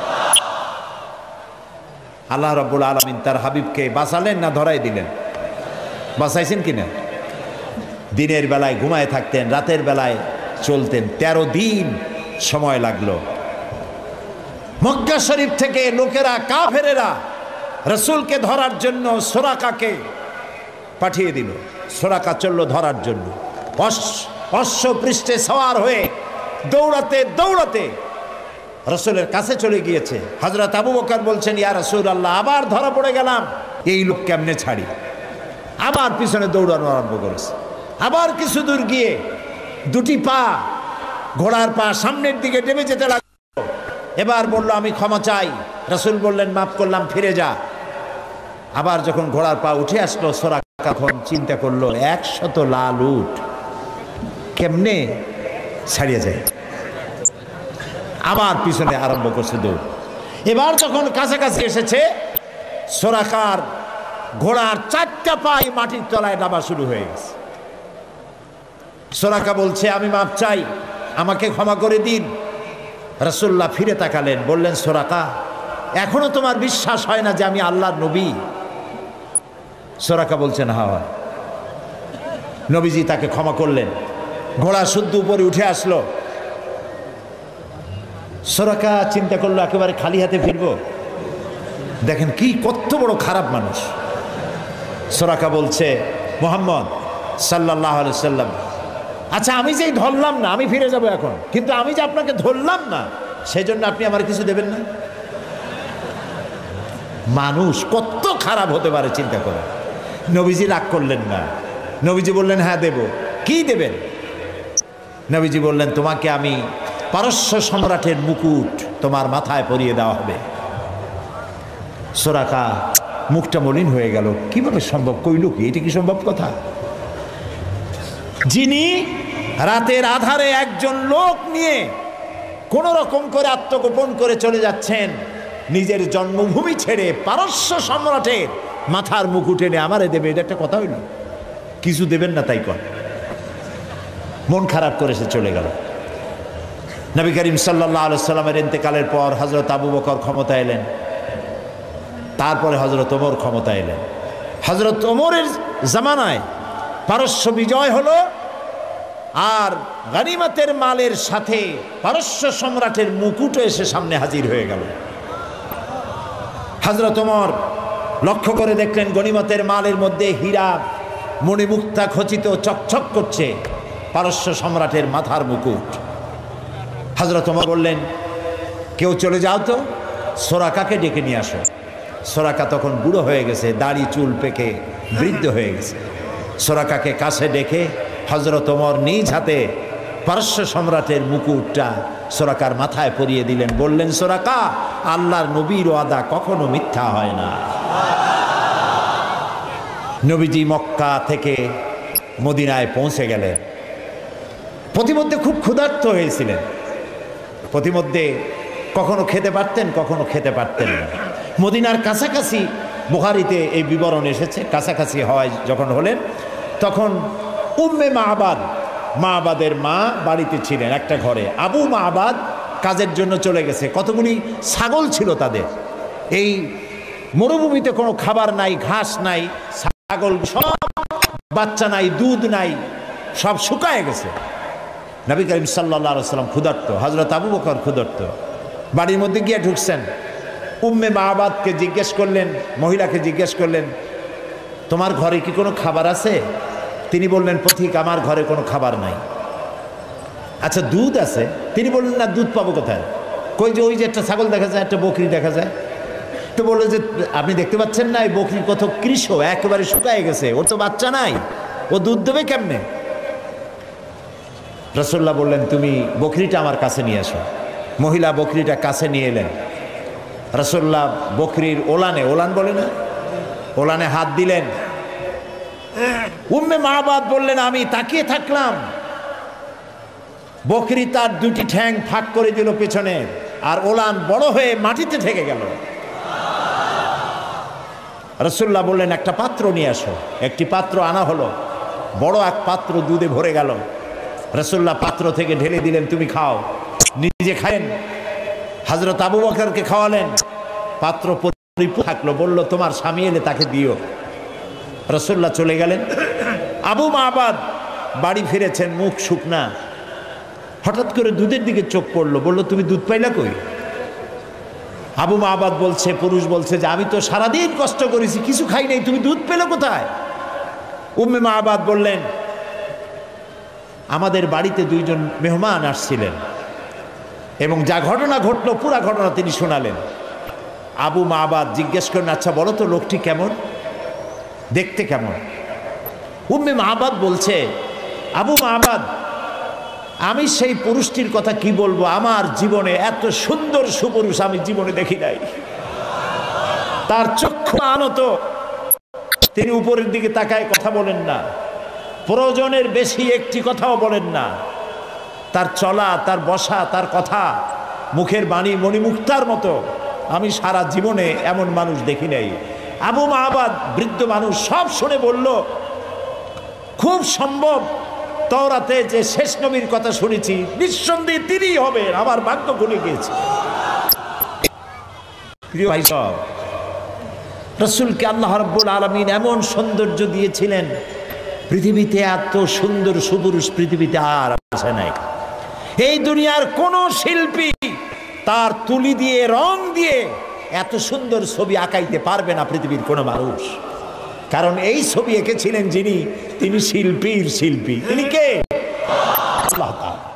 আল্লাহ রাব্বুল আলামিন তার হাবিবকে বাঁচালেন না ধরাই দিলেন? বাঁচাইছেন কিনা? দিনের বেলায় ঘুমায় থাকতেন, রাতের বেলায় চলতেন। 13 দিন সময় লাগলো। মক্কা শরীফ থেকে লোকেরা, কাফেরেরা রাসূলকে ধরার জন্য সুরাকাকে পাঠিয়ে দিল। সুরাকা চলল ধরার জন্য। অশ্ব পৃষ্ঠে সওয়ার হয়ে দৌড়াতে দৌড়াতে রাসূলের কাছে চলে গিয়েছে। হযরত আবু বকর বলছেন, ইয়া রাসূলুল্লাহ, আবার ধরা পড়ে গেলাম, এই লোক কেমনে ছাড়ি? আবার পিছনে দৌড়ানো আরম্ভ করেছে। আবার কিছু দূর গিয়ে দুটি পা, ঘোড়ার পা সামনের দিকে টেনে যেতে লাগলো। এবার বলল, আমি ক্ষমা চাই। রাসূল বললেন, মাফ করলাম, ফিরে যা। আবার যখন ঘোড়ার পা উঠে আসলো, সুরাকা তখন চিন্তা করলো, 100 লাল উট কেমনে ছাড়িয়ে যায়। আবার পিছনে আরম্ভ করছে দৌড়। এবার যখন কাছাকাছি এসেছে, সুরাকার ঘোড়ার 4টা পাই মাটির তলায় নামা শুরু হয়ে গেছে। সুরাকা বলছে, আমি মাপ চাই, আমাকে ক্ষমা করে দিন। রাসূলুল্লাহ ফিরে তাকালেন, বললেন, সুরাকা, এখনো তোমার বিশ্বাস হয় না যে আমি আল্লাহর নবী? সুরাকা বলছেন, হ্যাঁ। নবীজি তাকে ক্ষমা করলেন। ঘোড়া শুদ্ধ উপরে উঠে আসলো। সুরাকা চিন্তা করলো, একেবারে খালি হাতে ফিরবো? দেখেন কি কত বড় খারাপ মানুষ। সুরাকা বলছে, মুহাম্মদ সাল্লাল্লাহু আলাইহি সাল্লাম, আচ্ছা আমি যেই ধরলাম না, আমি ফিরে যাব এখন, কিন্তু আমি যে আপনাকে ধরলাম না, সেজন্য আপনি আমার কিছু দেবেন না? মানুষ কত খারাপ হতে পারে চিন্তা করে। নবীজি রাগ করলেন না। নবীজি বললেন, হ্যাঁ দেব। কি দেবেন? নবীজি বললেন, তোমাকে আমি পারস্য সম্রাটের মুকুট তোমার মাথায় পরিয়ে দেওয়া হবে। সুরাকা মুখটা মলিন হয়ে গেল। কিভাবে সম্ভব? কইল কি? এটা কি সম্ভব কথা? যিনি রাতের আধারে একজন লোক নিয়ে কোন রকম করে আত্মগোপন করে চলে যাচ্ছেন, নিজের জন্মভূমি ছেড়ে পারস্য সম্রাটের মাথার মুকুট এনে আমারে দেবে, এটা একটা কথা হইল? কিছু দেবেন না তাই কর। মন খারাপ করে সে চলে গেল। নবী করিম সাল্লাল্লাহু আলাইহি সাল্লামের ইন্তেকালের পর হযরত আবু বকর ক্ষমতা এলেন, তারপরে হযরত ওমর ক্ষমতা এলেন। হযরত ওমরের জামানায় পারস্য বিজয় হলো, আর গনিমতের মালের সাথে পারস্য সম্রাটের মুকুটও এসে সামনে হাজির হয়ে গেল। হযরত ওমর লক্ষ্য করে দেখলেন গনিমতের মালের মধ্যে হীরা মণিমুক্তা খচিত চকচক করছে, পারস্য সম্রাটের মাথার মুকুট। হযরত ওমর বললেন, কেউ চলে যাও তো, সুরাকাকে ডেকে নিয়ে আসো। সুরাকা তখন বুড়ো হয়ে গেছে, দাড়ি চুল পেকে বৃদ্ধ হয়ে গেছে। সুরাকাকে কাছে ডেকে হযরত ওমর নিজ হাতে পারস্য সম্রাটের মুকুটটা সুরাকার মাথায় পরিয়ে দিলেন। বললেন, সুরাকা, আল্লাহর নবীর ওয়াদা কখনো মিথ্যা হয় না। নবীজি মক্কা থেকে মদিনায় পৌঁছে গেলেন। প্রতিমধ্যে খুব ক্ষুধার্ত হয়েছিলেন। প্রতিমধ্যে কখনো খেতে পারতেন, কখনো খেতে পারতেন না। মদিনার কাছাকাছি, বুখারীতে এই বিবরণ এসেছে, কাছাকাছি হয় যখন হলেন, তখন উম্মে মাআবাদের মা বাড়িতে ছিলেন একটা ঘরে। আবু মাআবাদ কাজের জন্য চলে গেছে। কতগুলি ছাগল ছিল তাদের। এই মরুভূমিতে কোনো খাবার নাই, ঘাস নাই, ছাগল সব, বাচ্চা নাই, দুধ নাই, সব শুকায় গেছে। নবী করিম সাল্লাল্লাহু আলাইহি ওয়াসাল্লাম ক্ষুধার্ত, হযরত আবু বকর ক্ষুধার্ত। বাড়ির মধ্যে গিয়ে ঢুকছেন। উম্মে মাআবাদকে জিজ্ঞেস করলেন, মহিলাকে জিজ্ঞেস করলেন, তোমার ঘরে কি কোনো খাবার আছে? তিনি বললেন, পথিক, আমার ঘরে কোনো খাবার নাই। আচ্ছা, দুধ আছে? তিনি বললেন, না, দুধ পাবো কোথায়? কই যে ওই যে একটা ছাগল দেখা যায়, একটা বকরি দেখা যায়। তো বললো যে, আপনি দেখতে পাচ্ছেন না, এই বকরি কত কৃষ, একেবারে শুকায় গেছে, ওর তো বাচ্চা নাই, ও দুধ দেবে কেমনে? রাসূলুল্লাহ বললেন, তুমি বকরিটা আমার কাছে নিয়ে আসো। মহিলা বকরিটা কাছে নিয়ে এলেন। রাসূলুল্লাহ বকরির ওলানে, ওলান বলে না, ওলানে হাত দিলেন। উম্মে মাআবাদ বললেন, আমি তাকিয়ে থাকলাম, বকরি তার দুটি ঠ্যাং ফাঁক করে দিল পেছনে, আর ওলান বড় হয়ে মাটিতে ঠেকে গেল। রাসূলুল্লাহ বললেন, একটা পাত্র নিয়ে আসো। একটি পাত্র আনা হলো, বড় এক পাত্র দুধে ভরে গেল। রাসূলুল্লাহ পাত্র থেকে ঢেলে দিলেন, তুমি খাও। নিজে খায়েন। হযরত আবু বকরকে খাওয়ালেন। পাত্র পরিপূর্ণ থাকলো। বলল, তোমার স্বামী এলে তাকে দিও। রাসূলুল্লাহ চলে গেলেন। আবু মাআবাদ বাড়ি ফিরেছেন, মুখ শুকনা। হঠাৎ করে দুধের দিকে চোখ পড়লো। বলল, তুমি দুধ পাইলা কই? আবু মাআবাদ বলছে, পুরুষ বলছে যে, আমি তো সারাদিন কষ্ট করেছি, কিছু খাই নাই, তুমি দুধ পেলে কোথায়? উম্মে মাআবাদ বললেন, আমাদের বাড়িতে দুইজন মেহমান আসছিলেন, এবং যা ঘটনা ঘটলো পুরা ঘটনা তিনি শোনালেন। আবু মাবাদ জিজ্ঞেস করেন, আচ্ছা বলো তো লোকটি কেমন, দেখতে কেমন? উম্মে মাবাদ বলছে, আবু মাবাদ, আমি সেই পুরুষটির কথা কি বলবো, আমার জীবনে এত সুন্দর সুপুরুষ আমি জীবনে দেখি নাই। তার চক্ষু আনত, তিনি উপরের দিকে তাকায় কথা বলেন না, প্রয়োজনের বেশি একটি কথাও বলেন না। তার চলা, তার বসা, তার কথা, মুখের বাণী মণিমুক্তার মতো আমি সারা জীবনে এমন মানুষ দেখি নাই। আবু মাবাদ বৃদ্ধ মানুষ সব শুনে বলল, খুব সম্ভব তাওরাতে যে শেষ নবীর কথা শুনেছি নিঃসন্দেহে তিনিই হবেন, আমার ভাগ্য খুলে গিয়েছে। প্রিয় ভাই সব, রাসূলকে আল্লাহ রাব্বুল আলামিন এমন সৌন্দর্য দিয়েছিলেন, পৃথিবীতে এত সুন্দর সুপুরুষ পৃথিবীতে আর আসে নাই। এই দুনিয়ার কোন শিল্পী তার তুলি দিয়ে রং দিয়ে এত সুন্দর ছবি আঁকাইতে পারবে না পৃথিবীর কোনো মানুষ। কারণ এই ছবি এঁকেছিলেন যিনি, তিনি শিল্পীর শিল্পী। তিনি কে? আল্লাহ তাআলা।